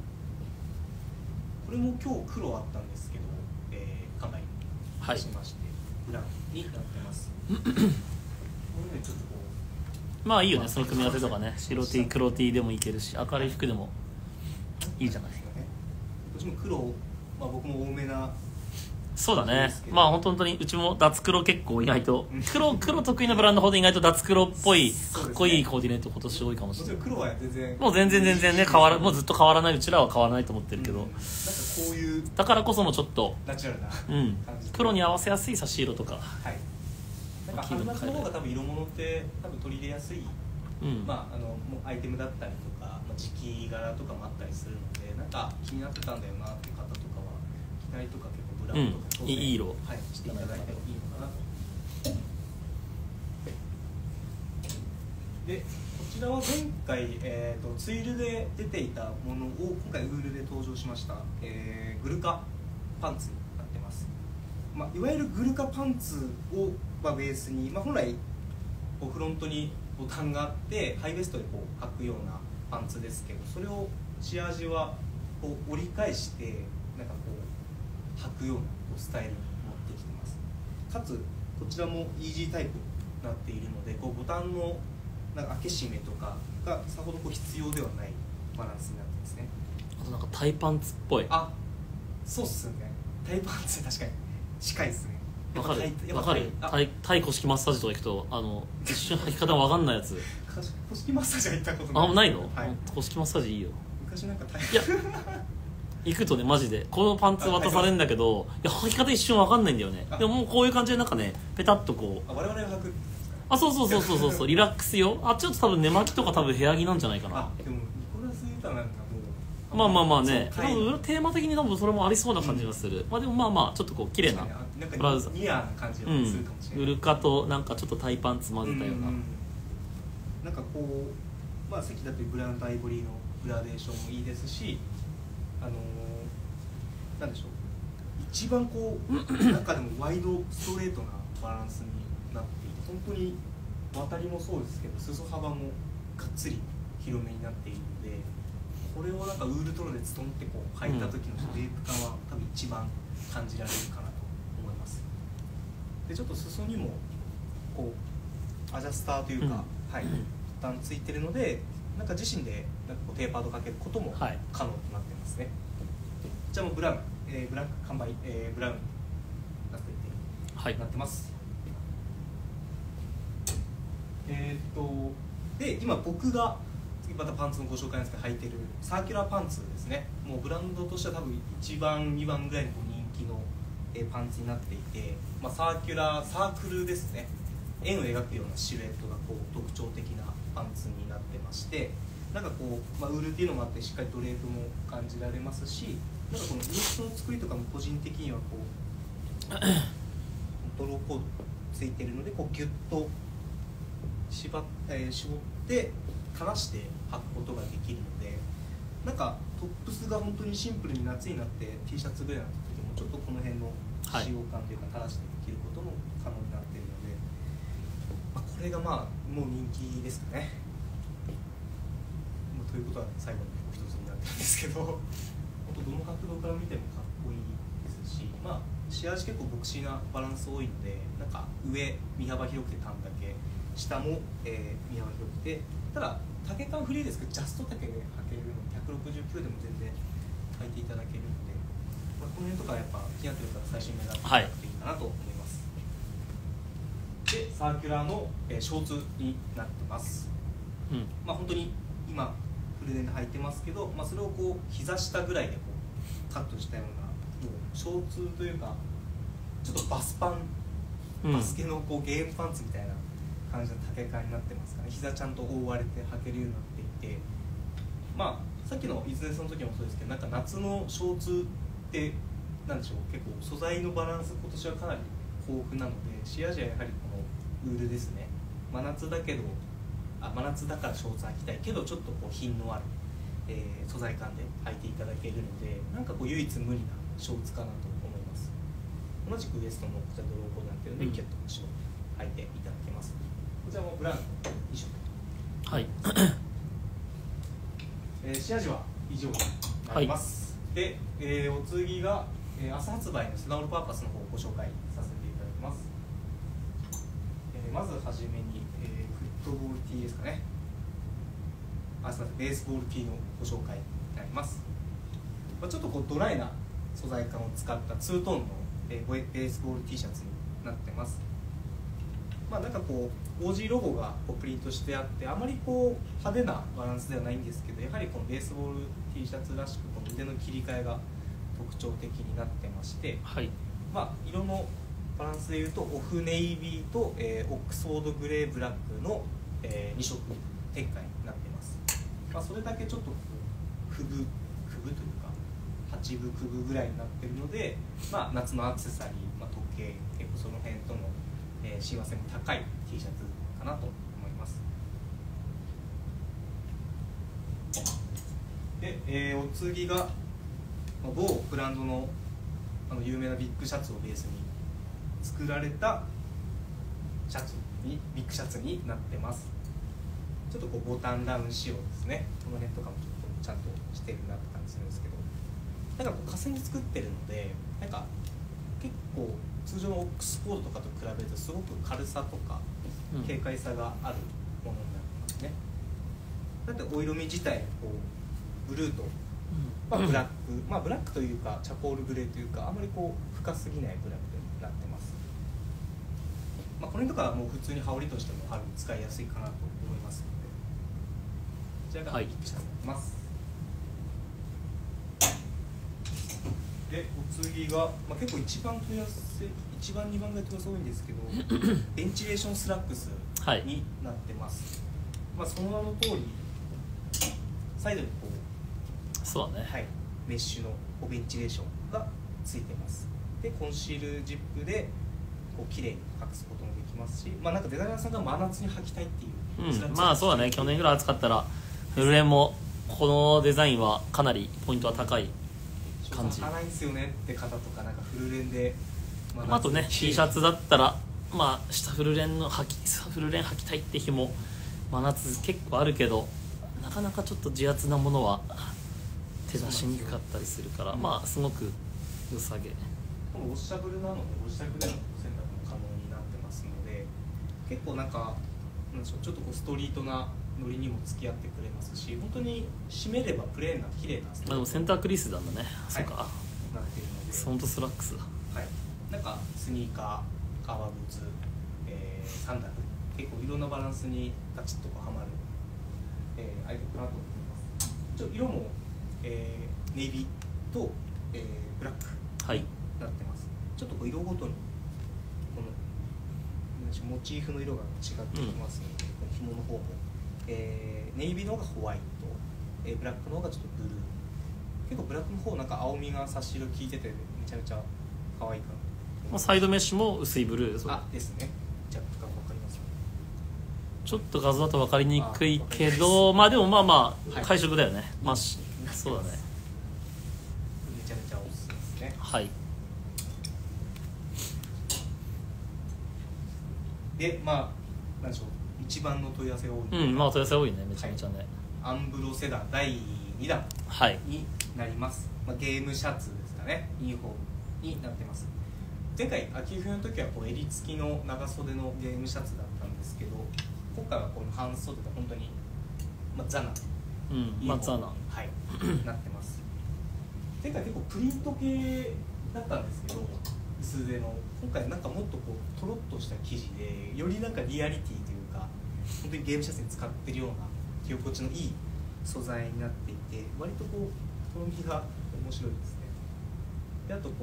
これも今日黒あったんですけど、完売しまして、ブラウンになってます。これねちょっとこういいよね、その組み合わせとかね。白 T 黒 T でもいけるし、明るい服でもいいじゃない。 どっちも黒、僕も多めな。 そうだね。本当にうちも脱黒結構意外と黒得意なブランドほど意外と脱黒っぽいかっこいいコーディネート今年多いかもしれない。 黒は全然もう全然ねもうずっと変わらない、うちらは変わらないと思ってるけど、 こういうだからこそのちょっとナチュラルな感じ、黒に合わせやすい差し色とか、 春夏の方が多分色物って取り入れやすい、もうアイテムだったりとか、時期柄とかもあったりするので気になってたんだよなっていう方とかは左とか結構ブラウンとか当然、 いい色、 していただいてもいいのかなと。でこちらは前回、ツイルで出ていたものを今回ウールで登場しました、グルカパンツになってます。いわゆるグルカパンツを、ベースに、本来こうフロントにボタンがあってハイベストでこう履くようなパンツですけど、それをシアージはこう折り返してこう履くようなこうスタイルに持ってきてます。かつこちらもイージータイプになっているので、こうボタンの開け閉めとかがさほどこう必要ではないバランスになってますね。 あとタイパンツっぽい。 そうっすね。タイパンツ確かに近いですね。 わかる。タイ古式マッサージとか行くと一瞬履き方わかんないやつ。 古式マッサージは行ったことない。 ないの？古式マッサージいいよ。 昔タイいや行くとねマジでこのパンツ渡されるんだけど、履き方一瞬わかんないんだよね。でももうこういう感じでペタッとこう。 我々が履く。 そうリラックスよ。ちょっと多分寝巻きとか多分部屋着なんじゃないかな。 でもニコラス・ユタなんかもうね、多分テーマ的に多分それもありそうな感じがする。でもちょっとこう綺麗なブラウザ、 ニアな感じがするかもしれない。 ウルカとちょっとタイパンツ混ぜたような。 こうさっきだってブラウンとアイボリーのグラデーションもいいですし、なんでしょう、一番こう中でもワイドストレートなバランスになっていて、本当に渡りもそうですけど裾幅もがっつり広めになっているので、これをウールトロでストンってこう履いた時のドレープ感は多分一番感じられるかなと思います。でちょっと裾にもこうアジャスターというか、ボタンついてるので自身でこうテーパードかけることも可能となってますね。じゃあもうブラウン、ブラック完売、ブラウンなってます。で今僕がまたパンツのご紹介なんですけど履いてるサーキュラーパンツですね。もうブランドとしては多分1番2番ぐらいの人気のパンツになっていて、サーキュラーサークルですね。円を描くようなシルエットがこう特徴的なパンツになってまして、こう、ウールっていうのもあってしっかりドレープも感じられますし、このウエストの作りとかも個人的にはこうドローコードついてるのでこうギュッと絞って垂らして履くことができるので、トップスが本当にシンプルに夏になって T シャツぐらいになった時もちょっとこの辺の使用感というか垂らして着ることも可能になっているので、これがもう人気ですかね。ということは最後の一つになってるんですけど、どの角度から見てもかっこいいですし、シアージ結構ボクシーなバランス多いので、上身幅広くて短丈、下も、身幅広くて、ただ丈感フリーですけどジャスト丈で履けるので169でも全然履いていただけるので、この辺とかやっぱ気になってるから最初に目立っていただくといいかなと思います。でサーキュラーの、ショーツになってます。本当に今フルネで履いてますけど、それをこう膝下ぐらいでこうカットしたようなもうショーツというかちょっとバスパンバスケのこうゲームパンツみたいな感じの丈感になってますかね。膝ちゃんと覆われて履けるようになっていて、まあさっきのイズネスの時もそうですけど、なんか夏のショーツってなんでしょう、結構素材のバランス今年はかなり豊富なので、仕味はやはりこのウールですね。真夏だけど真夏だからショーツ履きたいけどちょっとこう品のある、素材感で履いていただけるので、なんかこう唯一無二なショーツかなと思います。同じくウエストもこちらドローコードになっているので、キュッと後ろ履いていただけます。こちらもブラウンの2色。 はい。 仕味は以上になります。はい、で、お次が、明日発売のスナオールパーパスの方をご紹介させていただきます。まずはじめに、フットボール T ですかね。すみません、ベースボール T のご紹介になります。ちょっとこうドライな素材感を使ったツートーンの、ベースボール T シャツになってます。なんかこう OG ロゴがこうプリントしてあって、あまりこう派手なバランスではないんですけど、やはりこのベースボール T シャツらしくこの腕の切り替えが特徴的になってまして、 はい、 色のバランスでいうとオフネイビーと、オックスフォードグレーブラックの、2色展開になってます。それだけちょっと9分というか8分9分ぐらいになってるので、夏のアクセサリー、時計、結構その辺との親和性も高い T シャツかなと思います。で、お次が某ブランドの有名なビッグシャツをベースに作られたビッグシャツになってます。ちょっとこうボタンダウン仕様ですね。この辺とかもちょっとちゃんとしてるなって感じするんですけど、なんかこう河川に作ってるので、なんか結構通常のオックスフォードとかと比べるとすごく軽さとか軽快さがあるものになってますね。だってお色味自体こうブルーと、ブラック、ブラックというかチャコールグレーというか、あまりこう深すぎないブラックになってます。この辺とかはもう普通に羽織としても春に使いやすいかなと思いますので、こちらがビッグシャツになってます。で、お次が、結構1番問い合わせ、1番2番ぐらい問い合わせ多いんですけどベンチレーションスラックスになってます。その名の通りサイドにこう、 そうだね、 はい、メッシュのベンチレーションがついてます。で、コンシールジップでこう綺麗に隠すこともできますし、なんかデザイナーさんが真夏に履きたいっていう、 そうだね、去年ぐらい暑かったらフルレンもこのデザインはかなりポイントは高い感じ。 履かないんですよねって方とか、なんかフルレンで、 あとね T シャツだったら下フルレン履きたいって日も真夏結構あるけど、なかなかちょっと自圧なものは手出しにくかったりするから、すごく良さげ。 このウォッシャブルなのでご自宅での洗濯も可能になってますので、結構なんかちょっとこうストリートなノリにも付き合ってくれますし、本当に締めればプレーンな綺麗なストリート、 でもセンタークリスなんだね、そうか、 なっているので、 フロントスラックスだ。 はい、なんかスニーカー、革靴、サンダル、結構いろんなバランスにガチッとこうはまる、アイテムかなと思います。色も、ネイビーと、ブラックになってます。ちょっとこう色ごとにこのモチーフの色が違ってきますので、紐の方も、ネイビーの方がホワイト、ブラックの方がちょっとブルー、結構ブラックの方なんか青みが差し色効いててめちゃめちゃ可愛いかな。 サイドメッシュも薄いブルーですね。若干分かりますか？ ちょっと画像だと分かりにくいけど、でも配色だよね。そうだね。 めちゃめちゃおすすめですね。 はい。 で、なんでしょう、一番の問い合わせが多い。 問い合わせ多いね、めちゃめちゃね。 アンブロセダン第2弾になります。ゲームシャツですかね、ユニフォームになってます。前回秋冬の時はこう襟付きの長袖のゲームシャツだったんですけど、今回はこの半袖で本当に、ザナ、 ザナ、 なってます。前回結構プリント系だったんですけど、薄手の、今回なんかもっとこうトロッとした生地で、よりなんかリアリティというか、本当にゲームシャツに使ってるような着心地のいい素材になっていて、割とこう好みが面白いですね。で、あとこう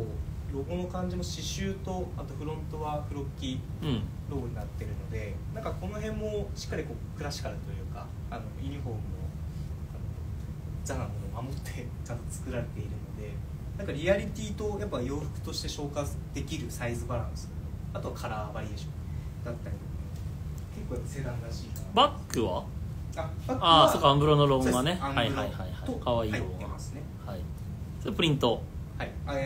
ロゴの感じも刺繍と、あとフロントはフロッキーロゴになってるので、なんかこの辺もしっかりこうクラシカルというか、ユニフォームのザなものを守ってちゃんと作られているので、なんかリアリティとやっぱ洋服として消化できるサイズバランス、あとはカラーバリエーションだったりとか、結構やっぱセダンらしいかな。 バッグはバッグはそうか、アンブロのロゴがね、 アンブロとかわいいロ入っゴが、 てますね。 はい、それプリント、 はい、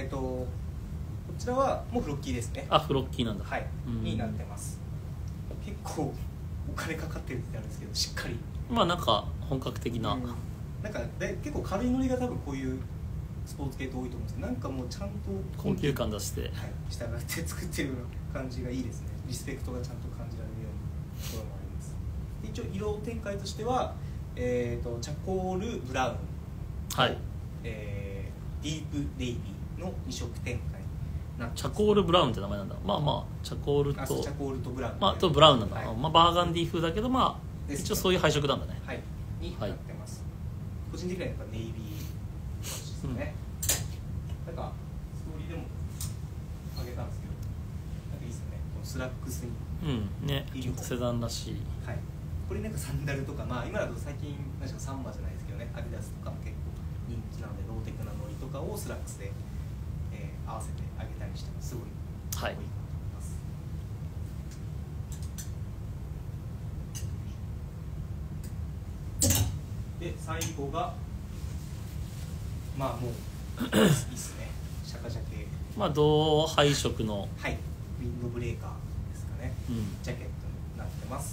こちらはもうフロッキーですね。 フロッキーなんだ、 はい、になってます。結構お金かかってるってあるんですけど、しっかりまあなんか本格的な、 なんか結構軽いノリが多分こういうスポーツ系って多いと思うんですけど、なんかもうちゃんと高級感出して、 従って作ってるような感じがいいですね。リスペクトがちゃんと感じられるようなところもあります。で一応色展開としては、チャコールブラウンと、 はい、 ディープネイビーの2色展開になってます。 チャコールブラウンって名前なんだ。まあまあチャコールとチャコールとブラウン、 とブラウンなんだ、 はい、 まあ、バーガンディ風だけど、まあですね、 一応そういう配色なんだね。 はい、になってます。個人的にはやっぱネイビーですね。なんかストーリーでもあげたんですけど、なんかいいですよね。このスラックスにね、ちょっとセダンらしい。 はい。これなんかサンダルとか、まあ今だと最近確かサンバじゃないですけどね、アディダスとかも結構人気なので、ローテクなノリとかをスラックスで、合わせてあげたりしてもすごいかっこいいかなと思います。で最後がまあもういいっすね。シャカジャケ。 まあ同配色の、 はい。ウィンドブレーカーですかね。ジャケットになってます。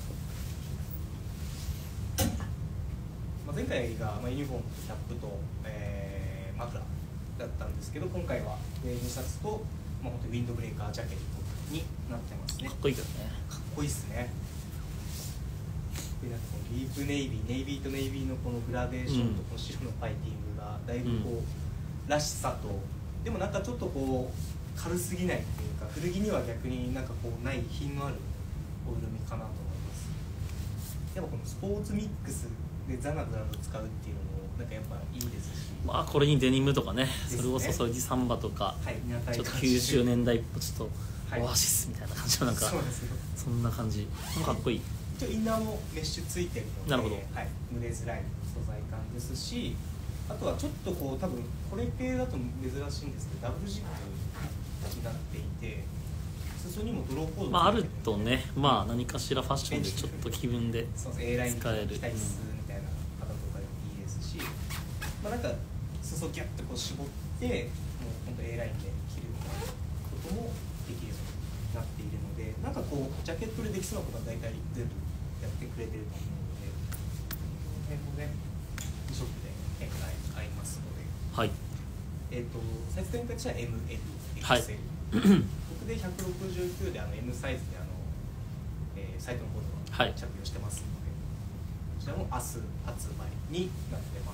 前回がユニフォームとキャップと、マフラーだったんですけど、今回は2冊と、本当にウィンドブレーカージャケットになってますね。 かっこいいけどね。 かっこいいっすね。でなんかこのディープネイビー、ネイビーとネイビーのこのグラデーションとこの白のファイティングがだいぶこう、らしさと、でもなんかちょっとこう軽すぎないっていうか、古着には逆になんかこうない品のあるオイルミかなと思います。やっぱこのスポーツミックスでザナブランド使うっていうのもなんかやっぱいいですし、 まあこれにデニムとかね、それこそそれにサンバとか、ちょっと90年代っぽちょっとオアシスみたいな感じのなんか、そんな感じかっこいい。 一応インナーもメッシュついてるので、 なるほど、 はい、蒸れづらい素材感ですし、あとはちょっとこう多分これ系だと珍しいんですけど、ダブルジップになっていて、裾にもドローコードあるとね、まあ何かしらファッションでちょっと気分で使える、 A ラインに着たいですみたいな方とかでもいいですし、なんか裾ギャッとこう絞ってもう本当 A ラインで着ることもできるようになっているので、なんかこうジャケットでできそうなことは大体全部やってくれてると思うので、この辺もね2色で展開合いますので、 はい、 サイズ展開としては ML、 はい、 XL、僕で169でM サイズでサイトの方では着用してますので、こちらも明日発売になってます。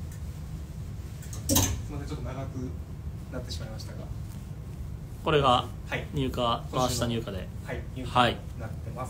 すみません、ちょっと長くなってしまいましたが、 これがはい、 入荷、明日入荷で、 はい、入荷になってます。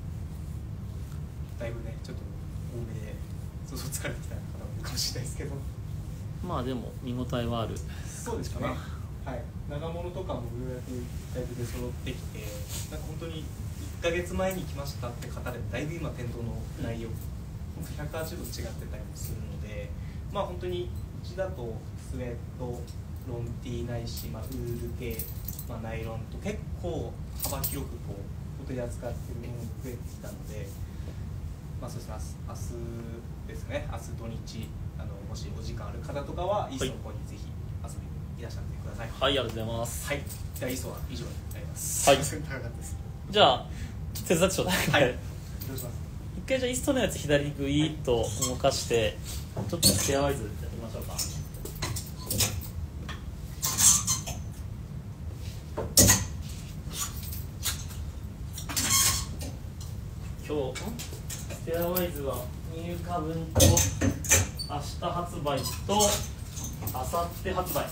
だいぶね、ちょっと多めでそうそう疲れてきた方もいるかもしれないですけど、 まあでも見応えはある。 そうですかね。はい、長物とかもようやくだいぶ出揃ってきて、なんか本当に1ヶ月前に来ましたって方でもだいぶ今店頭の内容、180度違ってたりもするので、まあ本当にうちだとスウェット、ロンティーないし、ウール系、ナイロンと結構幅広くこうお取り扱っているものが増えてきたので、そうですね、明日ですね、明日土日もしお時間ある方とかはイースの方にぜひ遊びにいらっしゃってください。 はい、ありがとうございます。 はい、じゃあイースは以上になります。 はい、 長かったです。 じゃあ手伝ってちょうだい。 はい、どうします？ 一回じゃあイーストのやつ左グイーッと動かしてちょっとスペアワイズやってみましょうか。今日スペアワイズは入荷分と明日発売と明後日発売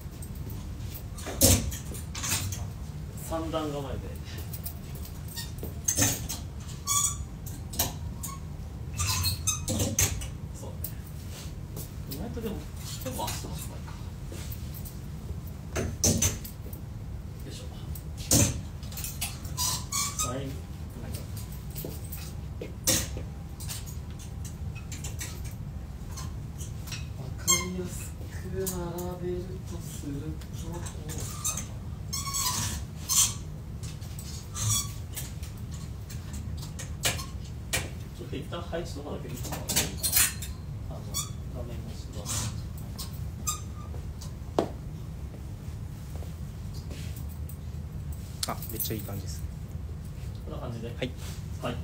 3段構えで。そうね、意外とでも明日発売か。 やすく並べるとするとちょっと一旦配置とかだけ見てもらっていいかな。画面越しはめっちゃいい感じです。 こんな感じで、 はいはい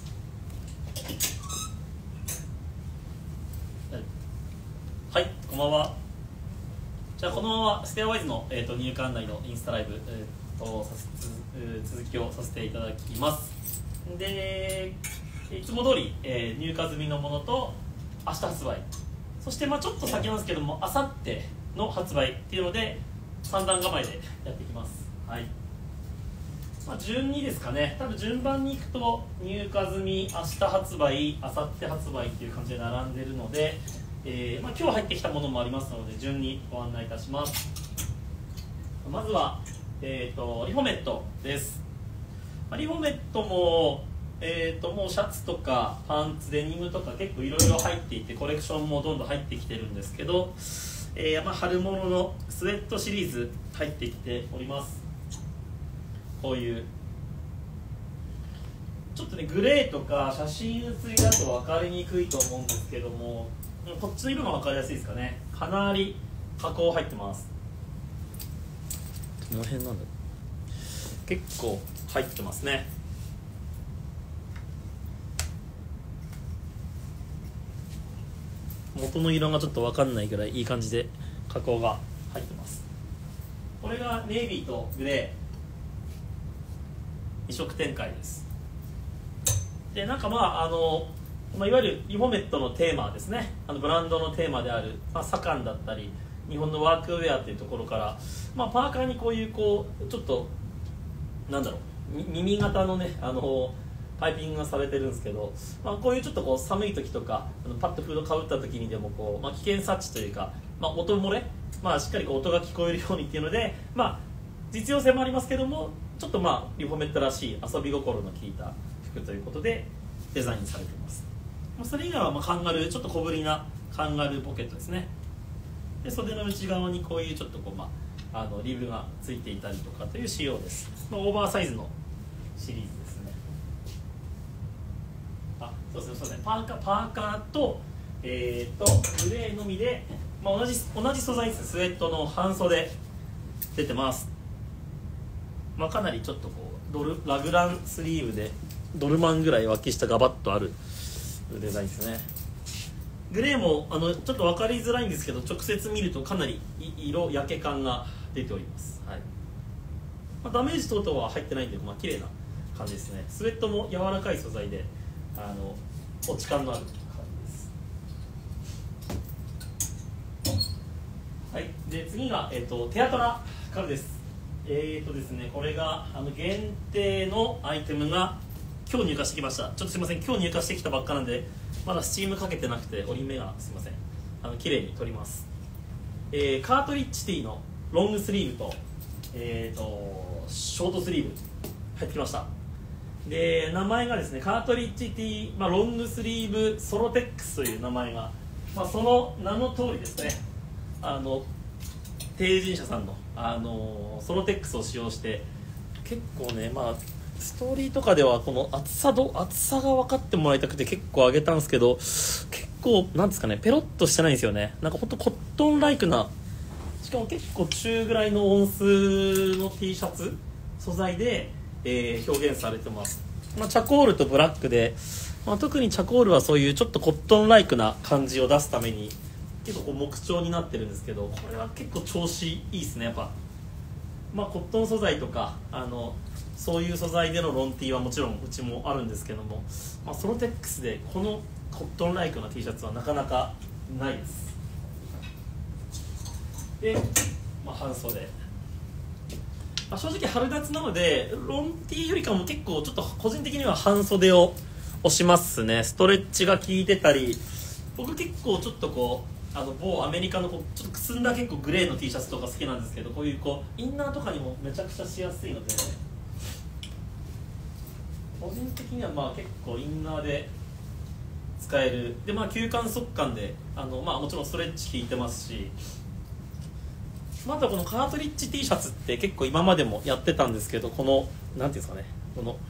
はい、こんばんは。じゃあこのままステアワイズの、入荷案内のインスタライブ、続きをさせていただきます。で、いつも通り、入荷済みのものと明日発売、そしてちょっと先なんですけども明後日の発売っていうので3段構えでやっていきます。はい。順にですかね、多分順番にいくと入荷済み、明日発売、明後日発売っていう感じで並んでるので、今日入ってきたものもありますので順にご案内いたします。まずは、リフォメットです。リフォメットも、もうシャツとかパンツ、デニムとか結構いろいろ入っていてコレクションもどんどん入ってきてるんですけど、春物のスウェットシリーズ入ってきております。こういうちょっとねグレーとか写真写りだと分かりにくいと思うんですけども、こっちの色が分かりやすいですかね。かなり加工入ってます。どの辺なんだろう、結構入ってますね。元の色がちょっと分かんないぐらいいい感じで加工が入ってます。これがネイビーとグレー2色展開です。でなんかいわゆるリフォメットのテーマですね、ブランドのテーマである、サカンだったり日本のワークウェアというところから、パーカーにこういうちょっとなんだろう耳型のねパイピングがされてるんですけど、こういうちょっと寒い時とかパッとフードかぶった時にでも危険察知というか、音漏れ、しっかり音が聞こえるようにっていうので、実用性もありますけどもちょっとリフォメットらしい遊び心の効いた服ということでデザインされています。それ以外はカンガルー、ちょっと小ぶりなカンガルーポケットですね。で袖の内側にこういうちょっとリブがついていたりとかという仕様です。オーバーサイズのシリーズですね。そうですね、パーカーとグレーのみで、同じ素材です。スウェットの半袖出てます。かなりちょっとラグランスリーブでドルマンぐらい脇下ガバッとあるデザインですね。グレーもちょっと分かりづらいんですけど直接見るとかなり焼け感が出ております。はい。ダメージ等々は入ってないんで綺麗な感じですね。スウェットも柔らかい素材で落ち感のある感じです。はい。で次がテアトラからです。ですね、これが限定のアイテムが今日入荷してきました。ちょっとすいません、今日入荷してきたばっかなんでまだスチームかけてなくて折り目がすいません、綺麗に取ります。カートリッジティーのロングスリーブと、ショートスリーブ入ってきました。で名前がですねカートリッジティー、ロングスリーブソロテックスという名前が、その名の通りですね、帝人社さんの、ソロテックスを使用して結構ね、ストーリーとかではこの厚さが分かってもらいたくて結構上げたんですけど、結構なんですかね、ペロッとしてないんですよね。なんかほんとコットンライクな、しかも結構中ぐらいの音数の T シャツ素材で、表現されてます。チャコールとブラックで、特にチャコールはそういうちょっとコットンライクな感じを出すために結構木調になってるんですけど、これは結構調子いいですね。やっぱコットン素材とかそういう素材でのロン T はもちろんうちもあるんですけども、ソロテックスでこのコットンライクな T シャツはなかなかないです。で、半袖、正直春夏なのでロン T よりかも結構ちょっと個人的には半袖を推しますね。ストレッチが効いてたり、僕結構ちょっと某アメリカのちょっとくすんだ結構グレーの T シャツとか好きなんですけど、こういうインナーとかにもめちゃくちゃしやすいので、個人的には結構インナーで使えるで、まあ、吸汗速乾でまあ、もちろんストレッチ効いてますし、またこのカートリッジ T シャツって結構今までもやってたんですけど、このなんていうんですかね、この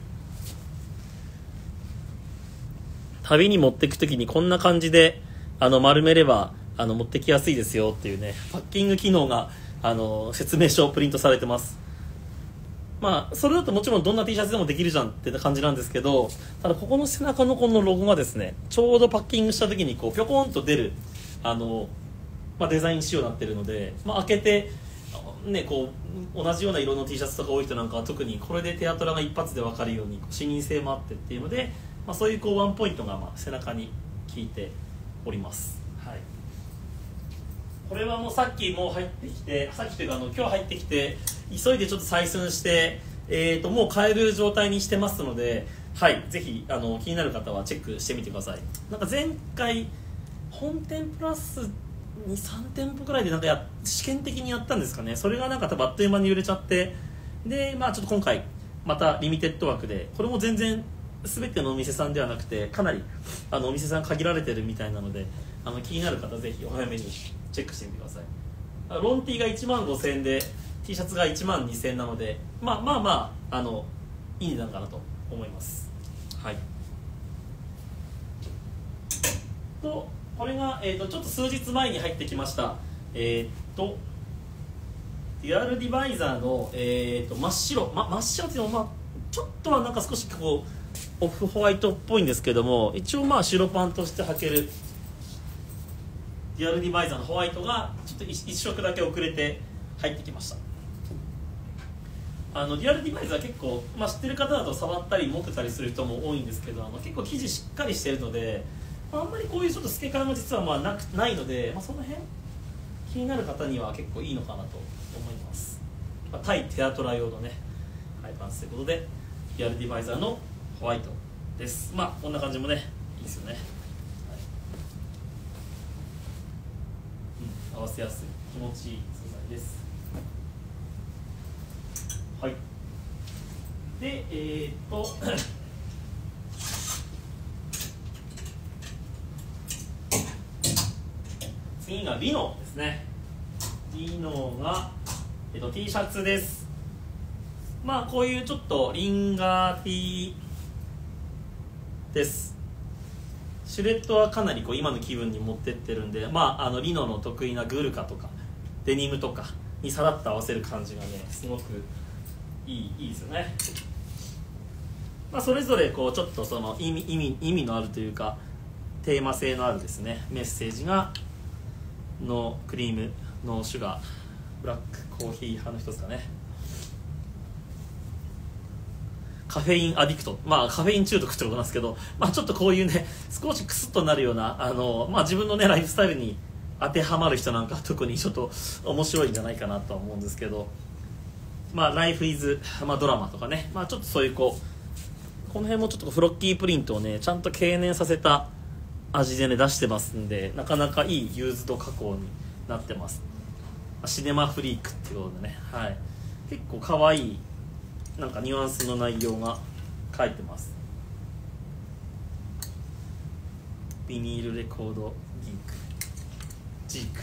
旅に持っていくときにこんな感じで丸めれば持ってきやすいですよっていうね、パッキング機能が説明書プリントされてます。まあそれだともちろんどんな T シャツでもできるじゃんって感じなんですけど、ただここの背中のこのロゴがですね、ちょうどパッキングした時にこうピョコンと出るまあ、デザイン仕様になってるので、まあ、開けて、ね、こう同じような色の T シャツとか多い人なんかは特にこれでテアトラが一発で分かるように視認性もあってっていうので、まあ、そういうこうワンポイントがまあ背中に効いております、はい、これはもうさっきもう入ってきて、さっきというか今日入ってきて急いでちょっと採寸して、もう買える状態にしてますので、はい、ぜひ気になる方はチェックしてみてください。なんか前回本店プラス2、3店舗くらいでなんか試験的にやったんですかね。それがなんか多分あっという間に売れちゃって、でまあちょっと今回またリミテッド枠で、これも全然全てのお店さんではなくてかなりお店さん限られてるみたいなので、気になる方ぜひお早めにチェックしてみてください。ロン T が15,000円で T シャツが12,000円なので、まあいい値段かなと思います。はい。とこれが、ちょっと数日前に入ってきましたデュアルディバイザーの、真っ白、真っ白っていうのも、ちょっとはなんか少しこうオフホワイトっぽいんですけども、一応まあ白パンとして履けるデュアルディバイザーのホワイトがちょっと一色だけ遅れて入ってきました。デュアルディバイザー結構、まあ、知ってる方だと触ったり持ってたりする人も多いんですけど、結構生地しっかりしてるので、あんまりこういうちょっと透け感が実はまあないので、まあ、その辺気になる方には結構いいのかなと思います。まあ、対テアトラ用のね、はい、パンツということでデュアルディバイザーのホワイトです。まあこんな感じもねいいですよね、はい、合わせやすい気持ちいい素材です。はい。で次がリノですね。リノが、T シャツです。まあこういうちょっとリンガー T です。シルエットはかなりこう今の気分に持ってってるんで、まあリノの得意なグルカとかデニムとかにさらっと合わせる感じがねすごくいいですよね。まあそれぞれこうちょっとその意味のあるというかテーマ性のあるですねメッセージがノークリームノーシュガーブラックコーヒー派の人ですかね。カフェインアディクト、まあカフェイン中毒ってことなんですけど、まあちょっとこういうね少しクスッとなるようなまあ自分のねライフスタイルに当てはまる人なんか特にちょっと面白いんじゃないかなとは思うんですけど、まあライフイズ、まあ、ドラマとかね、まあちょっとそういうこの辺もちょっとフロッキープリントをねちゃんと経年させた味でね出してますんで、なかなかいいユーズド加工になってます。シネマフリークっていうことでね、はい、結構可愛いなんかニュアンスの内容が書いてます。ビニールレコードジーク、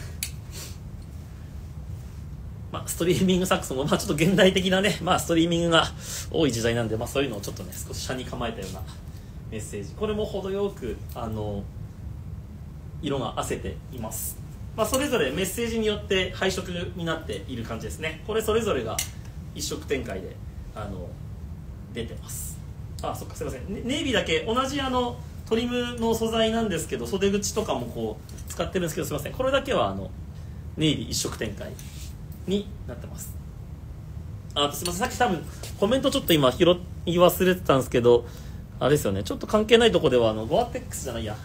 まあ、ストリーミングサックスも、まあ、ちょっと現代的なね、まあ、ストリーミングが多い時代なんで、まあ、そういうのをちょっとね少し斜に構えたようなメッセージ、これも程よく色が褪せています。まあ、それぞれメッセージによって配色になっている感じですね。これそれぞれが一色展開で出てます。あ、そっか、すいません、ネイビーだけ同じトリムの素材なんですけど、袖口とかもこう使ってるんですけど、すいません、これだけはネイビー一色展開になってます。あ、すいません、さっき多分コメントちょっと今拾い忘れてたんですけど、あれですよね、ちょっと関係ないところではゴアテックスじゃないや、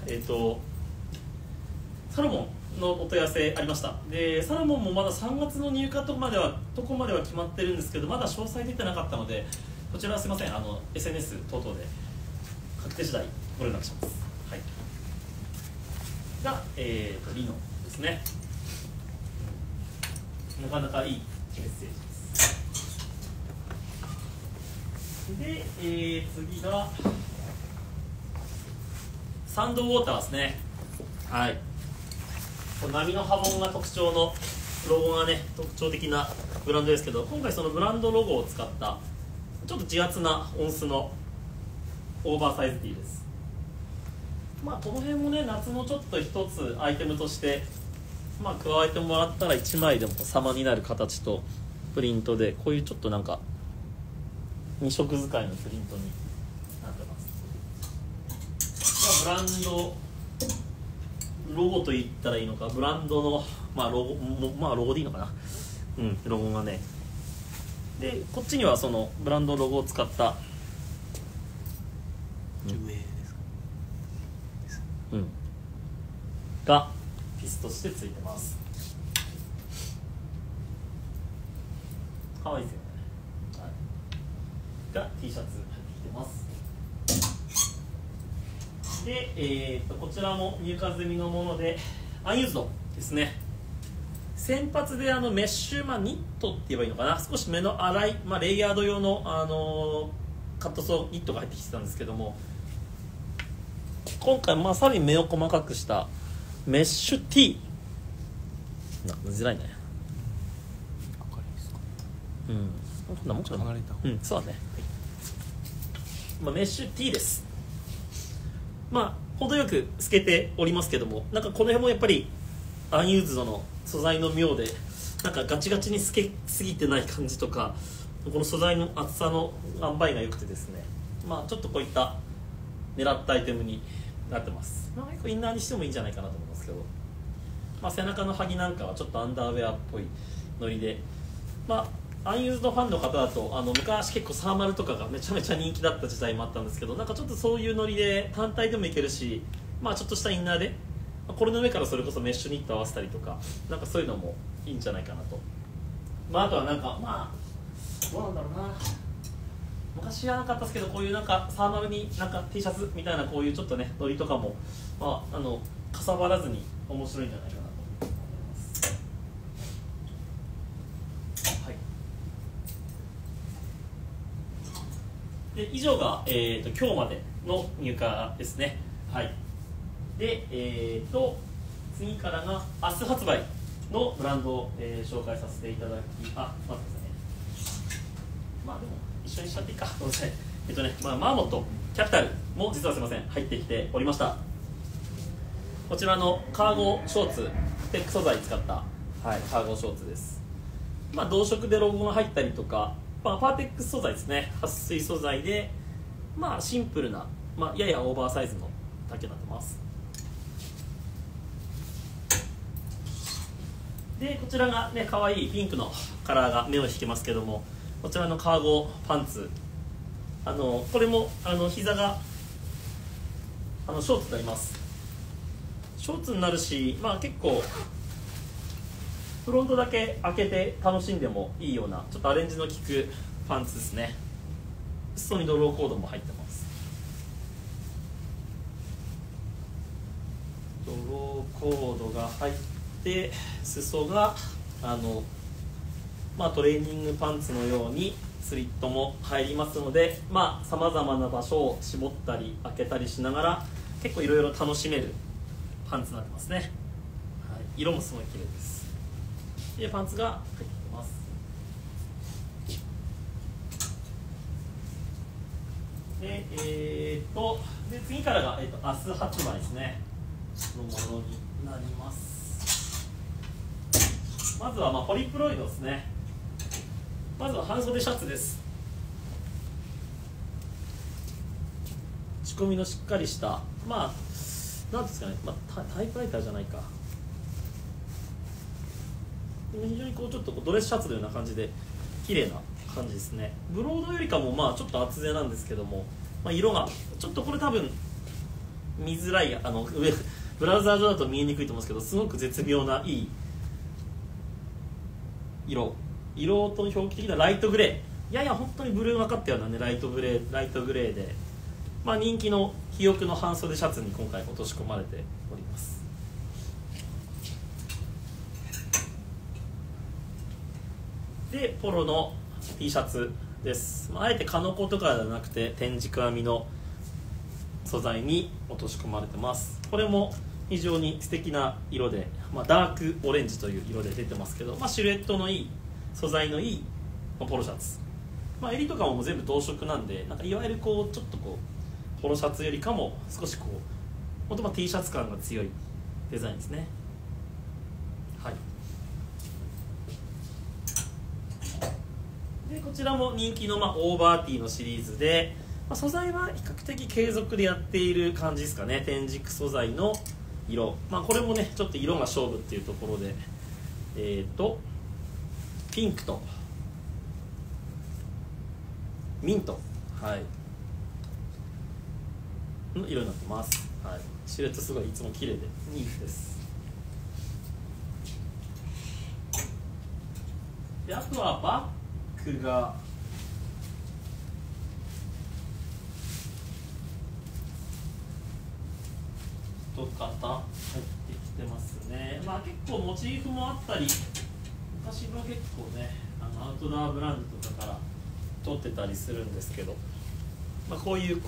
サロモンのお問い合わせありました。でサロモンもまだ3月の入荷とこまでは決まってるんですけど、まだ詳細出てなかったので、こちらはすいません、SNS 等々で確定次第ご連絡します。はい。が、リノですね。なかなかいいメッセージです。で、次がサンドウォーターですね。はい、波の波紋が特徴のロゴがね特徴的なブランドですけど、今回そのブランドロゴを使ったちょっと自圧な音質のオーバーサイズティーです。まあこの辺もね夏のちょっと一つアイテムとしてまあ加えてもらったら1枚でも様になる形とプリントで、こういうちょっとなんか2色使いのプリントになってます。ブランドロゴと言ったらいいのか、ブランドの、まあ、ロゴでいいのかな、ロゴがね、でこっちにはそのブランドロゴを使った上ですか、 がピスとしてついてます。かわいいですよね、が T シャツ入ってきてます。で、こちらも入荷済みのものでアンユーズドですね。先発でメッシュ、ニットって言えばいいのかな、少し目の粗い、レイヤード用の、カットソーニットが入ってきてたんですけども、今回さらに目を細かくしたメッシュ T 見づらいね。 明るいですか。 こんなもんかな。 離れた。 そうだね。メッシュ T です。程よく透けておりますけども、なんかこの辺もやっぱりアンユーズドの素材の妙で、なんかガチガチに透けすぎてない感じとか、この素材の厚さの塩梅が良くてですね、ちょっとこういった狙ったアイテムになってます。結構インナーにしてもいいんじゃないかなと思いますけど、背中のはぎなんかはちょっとアンダーウェアっぽいノリで、アンユーズドファンの方だと昔結構サーマルとかがめちゃめちゃ人気だった時代もあったんですけど、なんかちょっとそういうノリで単体でもいけるし、ちょっとしたインナーでこれの上からそれこそメッシュニット合わせたりとか、なんかそういうのもいいんじゃないかなと。あとはなんかどうなんだろうな、昔はなかったですけど、こういうなんかサーマルになんか T シャツみたいなこういうちょっとねノリとかもかさばらずに面白いんじゃないかなと思います。はい。で以上が、今日までの入荷ですね。はい。で次からが明日発売のブランドを、紹介させていただき、待ってくださいね。でも一緒にしちゃっていいか。ごめんなさい。マーモットキャピタルも実はすいません入ってきておりました。こちらのカーゴショーツ、テック素材使った、カーゴショーツです。同色でロゴが入ったりとか、パーテックス素材ですね。撥水素材でシンプルな、ややオーバーサイズの丈になってます。でこちらがね可愛いピンクのカラーが目を引きますけども、こちらのカーゴパンツ、これも膝がショーツになります。ショーツになるし、結構フロントだけ開けて楽しんでもいいようなちょっとアレンジの効くパンツですね。裾にドローコードも入ってます。ドローコードが入って裾がトレーニングパンツのようにスリットも入りますので、さまざまな場所を絞ったり開けたりしながら結構いろいろ楽しめるパンツになってますね。色もすごい綺麗です。でパンツが入ってきます。で次からが、明日発売ですねのものになります。まずはポリプロイドですね。まずは半袖シャツです。仕込みのしっかりしたなんですかね、タイプライターじゃないか、非常にちょっとドレスシャツのような感じで綺麗な感じですね。ブロードよりかもちょっと厚手なんですけども、色がちょっとこれ多分見づらい、上ブラウザー上だと見えにくいと思うんですけど、すごく絶妙ないい色と表記的なライトグレー、やや本当にブルーがかったようなねライトグレーで、人気の肥沃の半袖シャツに今回落とし込まれております。でポロの T シャツです。あえてカノコとかではなくて天竺編みの素材に落とし込まれてます。これも非常に素敵な色で、ダークオレンジという色で出てますけど、シルエットのいい素材のいいポロシャツ、襟とかも全部同色なんで、なんかいわゆるこうちょっとこうポロシャツよりかも少しこうもっとT シャツ感が強いデザインですね。はい。でこちらも人気のオーバーティーのシリーズで、素材は比較的継続でやっている感じですかね。天竺素材の色、これもねちょっと色が勝負っていうところで、ピンクとミント、の色になってます。シルエットすごいいつも綺麗でいいです。であとはバッグが一型入ってきてますね。結構モチーフもあったり、昔は結構ねアウトドアブランドとかから取ってたりするんですけど、こういう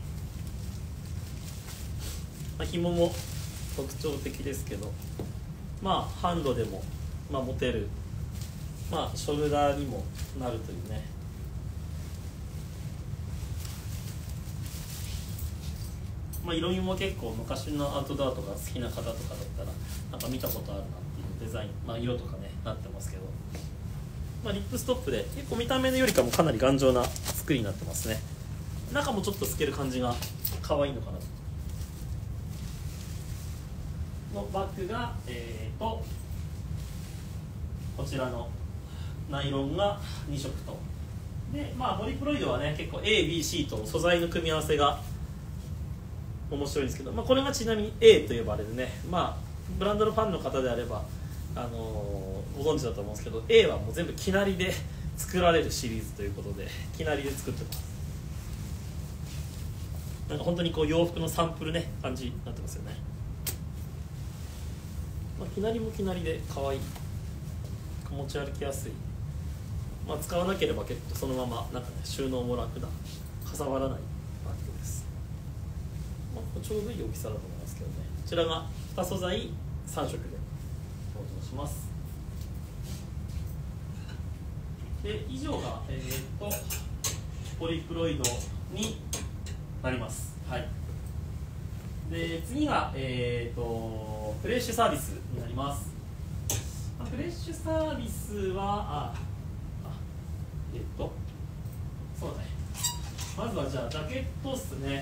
紐も特徴的ですけど、ハンドでも持てる、ショルダーにもなるというね。色味も結構昔のアウトドアとか好きな方とかだったらなんか見たことあるなっていうデザイン、色とかねなってますけど、リップストップで結構見た目のよりかもかなり頑丈な作りになってますね。中もちょっと透ける感じが可愛いのかなと。のバッグがこちらのナイロンが2色とで、ホリプロイドはね結構 A、B、C と素材の組み合わせが面白いんですけど、これがちなみに A と呼ばれるね、ブランドのファンの方であれば、ご存知だと思うんですけど、 A はもう全部生成りで作られるシリーズということで生成りで作ってます。なんか本当に洋服のサンプルね感じになってますよね。生成りも生成りで可愛い、持ち歩きやすい、使わなければ結構そのままなんか、収納も楽だ、かさばらないバッグです。ちょうどいい大きさだと思いますけどね。こちらが2素材3色で登場します。で以上が、ポリプロイドになります。で次が、フレッシュサービスになります。フレッシュサービスはそうだね、まずはじゃあジャケットっすね。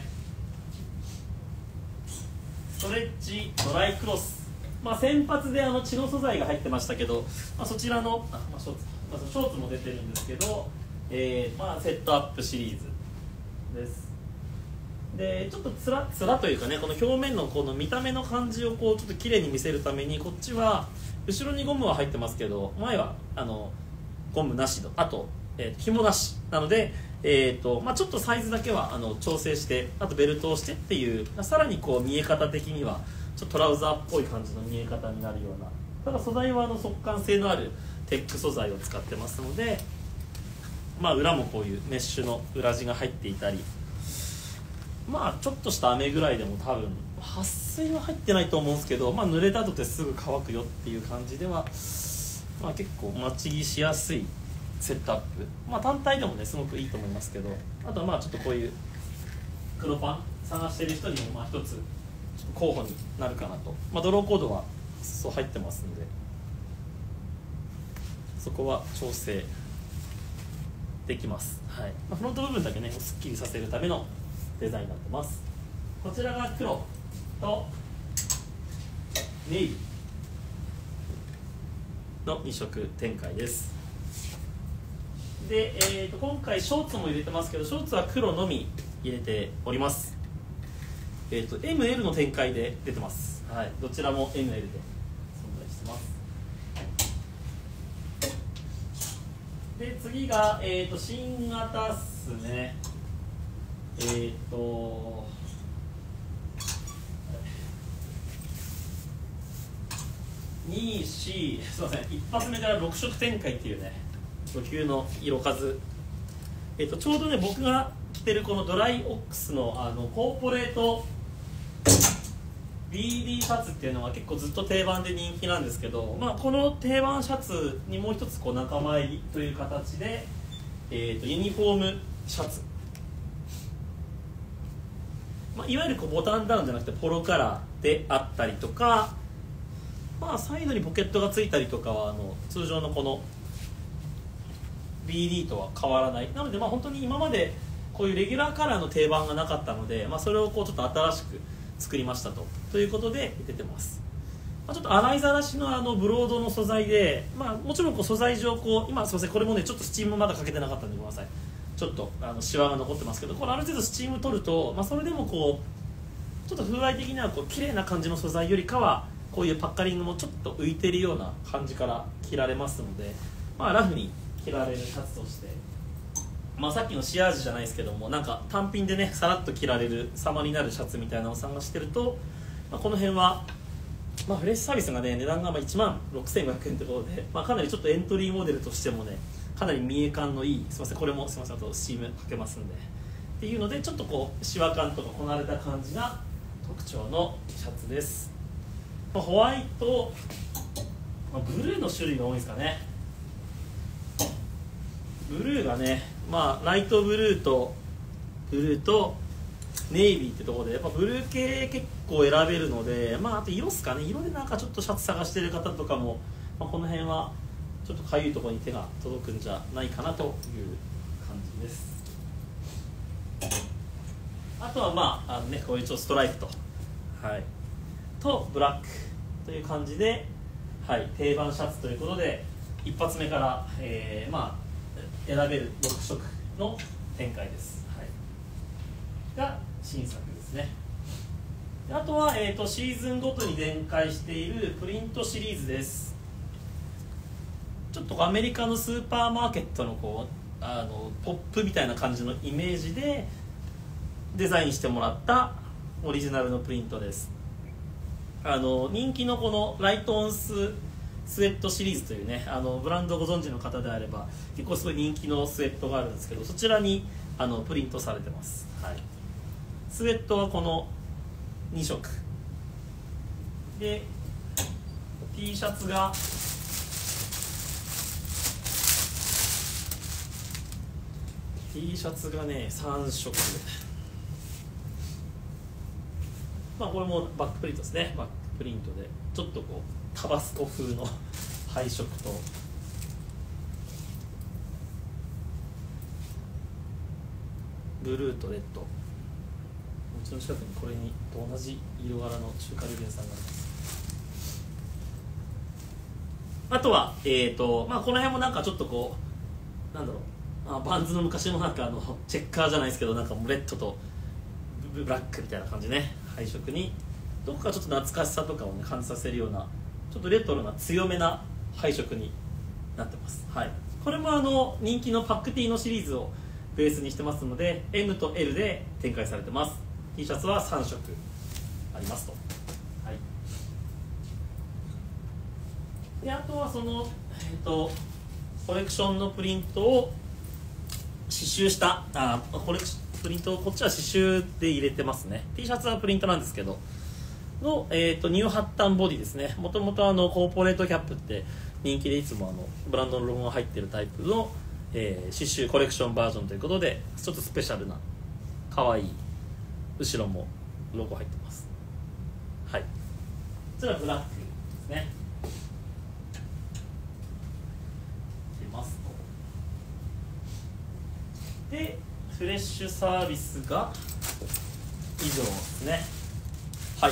ストレッチドライクロス、先発で血の素材が入ってましたけど、そちらのショーツも出てるんですけど、セットアップシリーズです。でちょっとつらというかね、この表面のこの見た目の感じをちょっと綺麗に見せるために、こっちは後ろにゴムは入ってますけど前はゴムなしの、あと、紐なしなので、ちょっとサイズだけは調整して、あとベルトをしてっていう、さらに見え方的にはちょっとトラウザーっぽい感じの見え方になるような、ただ素材は速乾性のあるテック素材を使ってますので、裏もこういうメッシュの裏地が入っていたり、ちょっとした雨ぐらいでも多分撥水は入ってないと思うんですけど、濡れた後ってすぐ乾くよっていう感じでは、結構待ち着しやすいセットアップ、単体でもねすごくいいと思いますけど、あとはちょっとこういう黒パン探してる人にも一つ候補になるかなと。ドローコードはそう入ってますんで、そこは調整できます。フロント部分だけねすっきりさせるためのデザインになってます。こちらが黒とネイビーの2色展開です。で、今回ショーツも入れてますけど、ショーツは黒のみ入れております。ML の展開で出てます。どちらも ML で存在してます。で次が、新型っすね。2、4、すいません、一発目から6色展開っていうね、初級の色数、ちょうどね僕が着てるこのドライオックスのコーポレート BD シャツっていうのは結構ずっと定番で人気なんですけど、まあ、この定番シャツにもう一つこう仲間入りという形で、ユニフォームシャツ、まあ、いわゆるこうボタンダウンじゃなくてポロカラーであったりとか、まあ、サイドにポケットがついたりとかは通常のこの BD とは変わらない。なのでまあ本当に今までこういうレギュラーカラーの定番がなかったので、まあ、それをこうちょっと新しく作りましたということで出てます。まあ、ちょっと洗いざらしのブロードの素材で、まあ、もちろんこう素材上こう今すいませんこれもねちょっとスチームまだかけてなかったんでごめんなさい、ちょっとシワが残ってますけど、これある程度スチーム取ると、まあ、それでもこうちょっと風合い的にはこう綺麗な感じの素材よりかはこういうパッカリングもちょっと浮いてるような感じから着られますので、まあ、ラフに着られるシャツとして、まあ、さっきのシアージュじゃないですけども、なんか単品でねさらっと着られる様になるシャツみたいなのを探してると、まあ、この辺は、まあ、フレッシュサービスがね値段が1万6500円ということで、まあ、かなりちょっとエントリーモデルとしてもねかなり見え感のいい、すいませんこれもすいませんあとスチームかけますんでっていうので、ちょっとこうシワ感とかこなれた感じが特徴のシャツです。まあ、ホワイト、まあ、ブルーの種類が多いですかね。ブルーがね、まあ、ライトブルーとネイビーってところでやっぱブルー系結構選べるので、まあ、あと色っすかね、色でなんかちょっとシャツ探してる方とかも、まあ、この辺はちょっとかゆいところに手が届くんじゃないかなという感じです。あとはまあね、こういうちょっとストライプと、はい、とブラックという感じで、はい、定番シャツということで一発目から、まあ選べる6色の展開です、はい、が新作ですね。あとは、シーズンごとに展開しているプリントシリーズです。ちょっとアメリカのスーパーマーケットのこうポップみたいな感じのイメージでデザインしてもらったオリジナルのプリントです。人気のこのライトオンスウェットシリーズというねブランドご存知の方であれば結構すごい人気のスウェットがあるんですけど、そちらにプリントされてます、はい、スウェットはこの2色で T シャツがね3色、まあ、これもバックプリントですね。バックプリントでちょっとこうタバスコ風の配色とブルーとレッド、うちの近くにこれにと同じ色柄の中華料理屋さんがあります。あとは、まあ、この辺もなんかちょっとこうなんだろう、バンズの昔のなんかチェッカーじゃないですけど、なんかレッドとブラックみたいな感じね、配色にどこかちょっと懐かしさとかを、ね、感じさせるようなちょっとレトロな強めな配色になってます、はい、これも人気のパック T のシリーズをベースにしてますので M と L で展開されてます。 T シャツは3色ありますと、はい、であとはその、コレクションのプリントを刺繍したプリントをこっちは刺繍で入れてますね。 T シャツはプリントなんですけどの、ニューハッタンボディですね。もともとコーポレートキャップって人気でいつもブランドのロゴが入ってるタイプの、刺繍コレクションバージョンということでちょっとスペシャルな可愛い後ろもロゴ入ってます。はい、こちらブラックですね。出ますとでフレッシュサービスが以上ですね。はい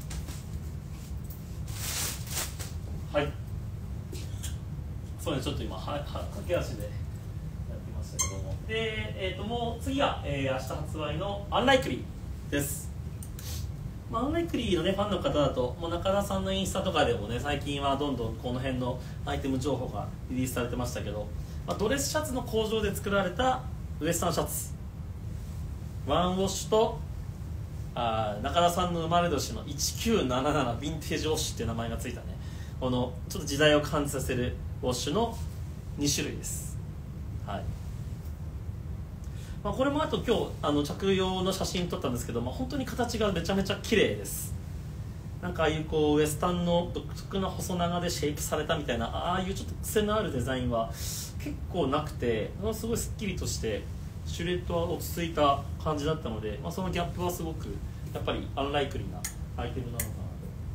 はい、そうね、ちょっと今駆け足でやってましたけども、で、もう次が、明日発売のアンライクリーです。アンライクリーの、ね、ファンの方だともう中田さんのインスタとかでもね最近はどんどんこの辺のアイテム情報がリリースされてましたけど、ドレスシャツの工場で作られたウエスタンシャツワンウォッシュと中田さんの生まれ年の1977ヴィンテージウォッシュっていう名前がついたね、このちょっと時代を感じさせるウォッシュの2種類です。はい、 まあ、これもあと今日着用の写真撮ったんですけど、まあ、本当に形がめちゃめちゃ綺麗です。なんかああいうこうウエスタンの独特な細長でシェイプされたみたいな、ああいうちょっと癖のあるデザインは結構なくて、すごいすっきりとしてシルエットは落ち着いた感じだったので、まあ、そのギャップはすごくやっぱりアンライクリーなアイテムなのかなと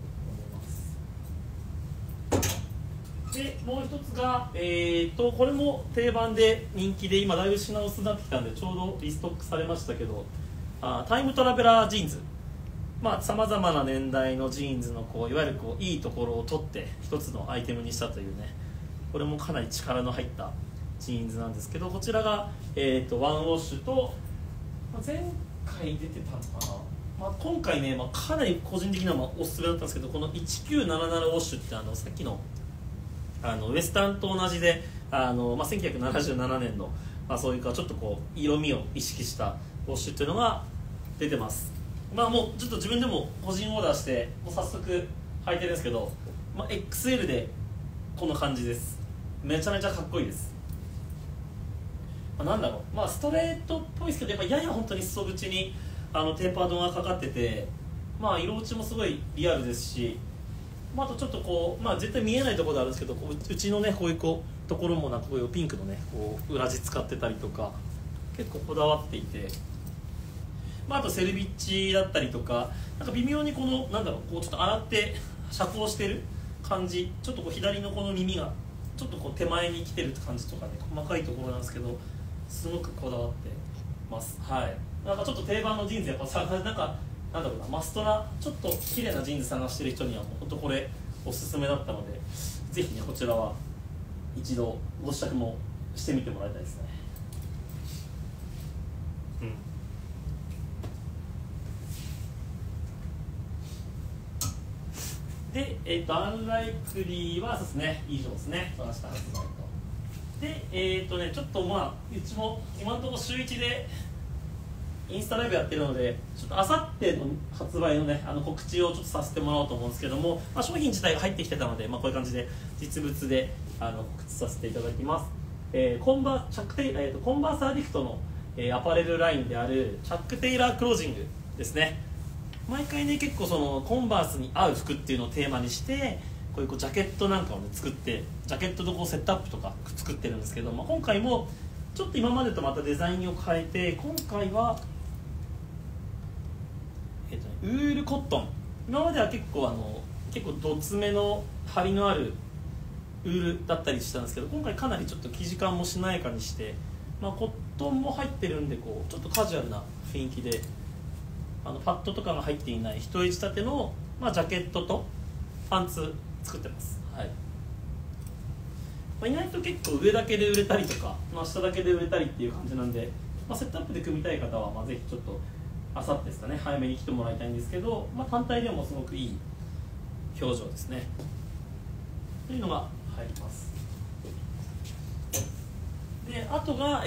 思います。でもう一つが、これも定番で人気で今だいぶ品薄になってきたんでちょうどリストックされましたけど、タイムトラベラージーンズ、さまざまな年代のジーンズのいわゆるいいところを取って一つのアイテムにしたというね、これもかなり力の入ったジーンズなんですけど、こちらが、ワンウォッシュと、前回出てたのかな、今回ね、かなり個人的にはおすすめだったんですけど、この1977ウォッシュってさっきのウエスタンと同じで1977年の、そういうかちょっと色味を意識したウォッシュっていうのが出てます。もうちょっと自分でも個人オーダーしてもう早速履いてるんですけど、XL でこの感じです。めちゃめちゃかっこいいです。なんだろう、ストレートっぽいですけど、やっぱやや本当に裾口にテーパードがかかってて、色落ちもすごいリアルですし、あとちょっと絶対見えないところであるんですけど、うちのねこういうところもこういうピンクのね裏地使ってたりとか結構こだわっていて、あとセルビッチだったりとか、微妙にちょっと洗って遮光してる感じ、ちょっと左のこの耳がちょっと手前に来てるって感じとかね、細かいところなんですけどすごくこだわってます。はい、ちょっと定番のジーンズやっぱマストなちょっと綺麗なジーンズ探してる人にはもう本当これおすすめだったので、ぜひねこちらは一度ご試着もしてみてもらいたいですね。で、アンライクリーはそうですね、以上ですね、明日発売と。で、ちょっとうちも今のところ週1でインスタライブやってるので、ちょっとあさっての発売のね告知をちょっとさせてもらおうと思うんですけども、商品自体が入ってきてたので、こういう感じで実物で告知させていただきます。コンバーサーディクトの、アパレルラインであるチャック・テイラークロージングですね。毎回ね結構コンバースに合う服っていうのをテーマにしてこういうジャケットなんかをね作って、ジャケットとセットアップとか作ってるんですけど、今回もちょっと今までとまたデザインを変えて、今回はウールコットン、今までは結構どつめの張りのあるウールだったりしたんですけど、今回かなりちょっと生地感もしなやかにして、コットンも入ってるんでちょっとカジュアルな雰囲気で、パッドとかが入っていない一重仕立ての、ジャケットとパンツ作ってます。はい、意外と結構上だけで売れたりとか、下だけで売れたりっていう感じなんで、セットアップで組みたい方はぜひちょっとあさってですかね早めに来てもらいたいんですけど、単体でもすごくいい表情ですねというのが入ります。であとが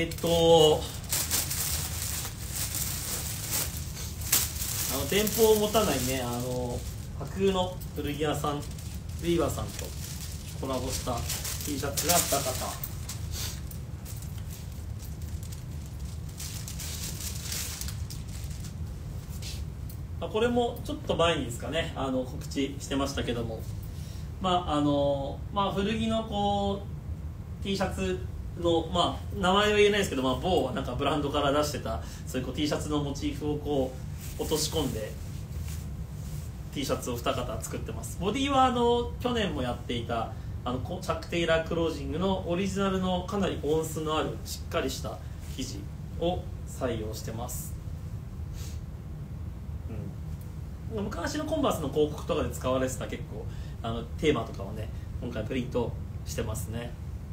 店舗を持たないね架空の古着屋さんウィーバーさんとコラボした T シャツが2型。これもちょっと前にですかね告知してましたけども、古着のT シャツの、名前は言えないですけど、某ブランドから出してたそういうT シャツのモチーフを落とし込んで T シャツを2型作ってます。ボディは去年もやっていたチャック・テイラークロージングのオリジナルのかなり音質のあるしっかりした生地を採用してます。昔のコンバースの広告とかで使われてた結構テーマとかをね今回プリントしてますね。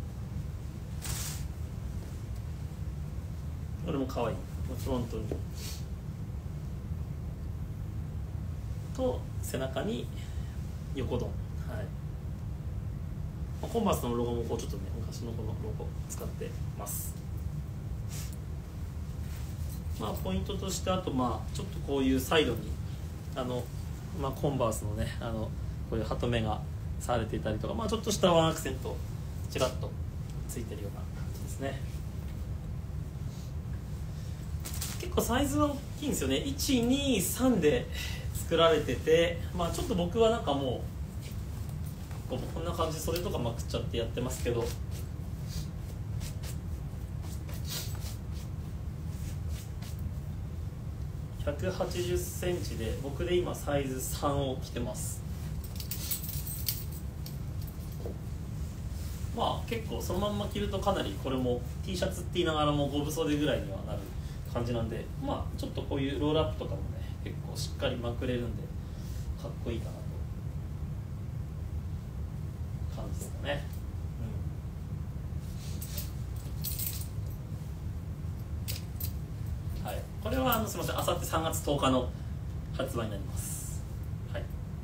これも可愛いフロントにと背中に横ドン、コンバースのロゴもちょっとね昔のこのロゴ使ってます。ポイントとしてあとちょっとこういうサイドにコンバースのねこういうハト目がされていたりとか、ちょっとしたワンアクセントちらっとついてるような感じですね。 結構サイズは大きいんですよね。123で作られてて、まあちょっと僕はなんかもうこんな感じでそれとかまくっちゃってやってますけど、180センチで僕で今サイズ3を着てます。まあ結構そのまんま着るとかなりこれも T シャツって言いながらも5分袖ぐらいにはなる感じなんで、まあちょっとこういうロールアップとかもね結構しっかりまくれるんでかっこいいかなと感じですかね。はい、これはすみません、あさって3月10日の発売になります。はい、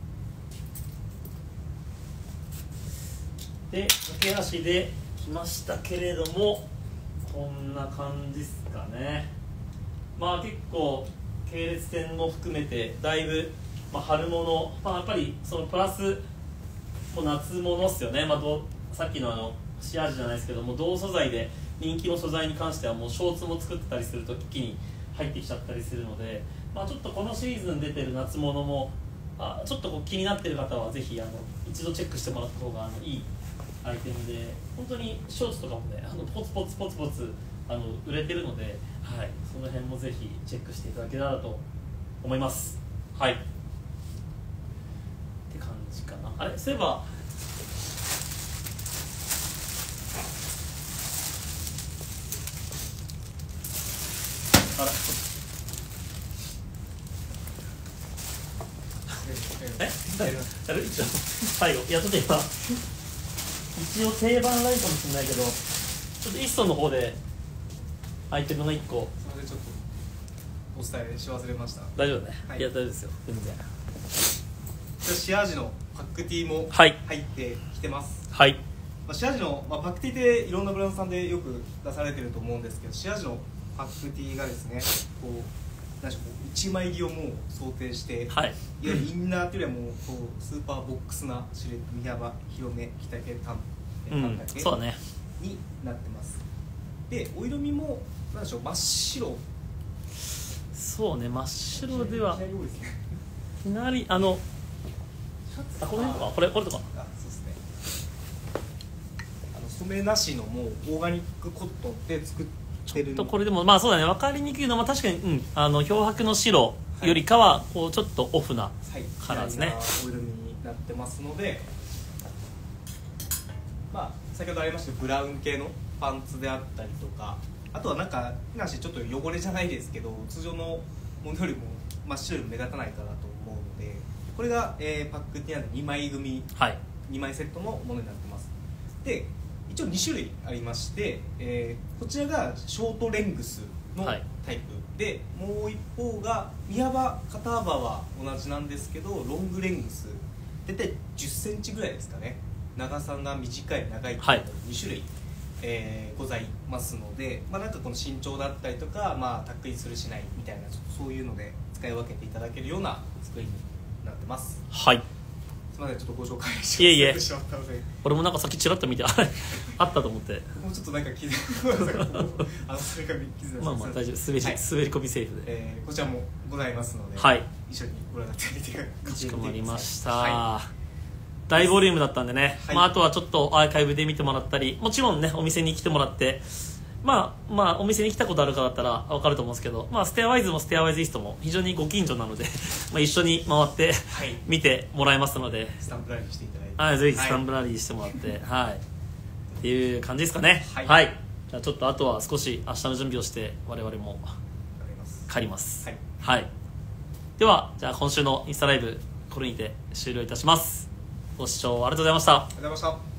で駆け足で来ましたけれども、こんな感じですかね。まあ結構系列店も含めてだいぶ、まあ、春物、まあ、やっぱりそのプラスもう夏物っすよね。まあ、さっきのシアージじゃないですけども、同素材で人気の素材に関してはもうショーツも作ってたりすると一気に入ってきちゃったりするので、まあ、ちょっとこのシーズン出てる夏物もちょっとこう気になってる方はぜひ一度チェックしてもらった方がいいアイテムで、本当にショーツとかもねポツポツポツポツ売れてるので、はい、その辺もぜひチェックしていただけたらと思います。はいって感じかな。あれ、そういえばやる一応最後、いやちょっと今一応定番ライトかもしれないけど、ちょっとイッソンの方でアイテムの1個すみません、ちょっとお伝えし忘れました。 大丈夫ね、 はい、 いや大丈夫ですよ全然。 シアージのパックティーも入ってきてます。 はい、 シアージの、パックティーっていろんなブランドさんでよく出されてると思うんですけど、シアージのパックティーがですね、こうなんかこう1枚着をもう想定して、 はい、 いわゆるインナーというよりはもうこうスーパーボックスなシルエット、身幅広め、着丈短丈そうだねになってます。でお色味もなんでしょう、真っ白。 そうね、真っ白ではきなりこの辺とかこれとかそうですね、染めなしのもうオーガニックコットンで作ってる。 これでもまあそうだね、分かりにくいのも確かに、漂白の白よりかはこうちょっとオフなカラーですね。 お色味になってますので、まあ先ほどありましたブラウン系のパンツであったりとか、あとはなんかちょっと汚れじゃないですけど、通常のものよりも真っ白より目立たないかなと思うので、これが、パックティアの2枚組、 はい、 2枚セットのものになってます。で一応2種類ありまして、こちらがショートレングスのタイプで、もう一方が身幅肩幅は同じなんですけどロングレングス、大体10センチぐらいですかね、長さが短い長いという2種類、ございますので、なんかこの身長だったりとか、タックインするしないみたいな、そういうので使い分けていただけるような作りになってます。 はい、 すみません、ちょっとご紹介してしまったので。 俺もなんかさっきちらっと見てあったと思って、 もうちょっとなんか気づいそれが気づいまあ大丈夫、滑り込みセーフで、 こちらもございますので、 はい、 一緒にご覧になってみてください。 かしこまりました。大ボリュームだったんでね、あとはちょっとアーカイブで見てもらったり、もちろんねお店に来てもらって、お店に来たことある方だったら分かると思うんですけど、ステアワイズもステアワイズイーストも非常にご近所なので一緒に回って見てもらえますので、 スタンプラリーしていただいて、 ぜひスタンプラリーしてもらって、っていう感じですかね。はい、じゃあちょっとあとは少し明日の準備をして我々も帰ります。はい、ではじゃあ今週のインスタライブこれにて終了いたします。ご視聴ありがとうございました。 ありがとうございました。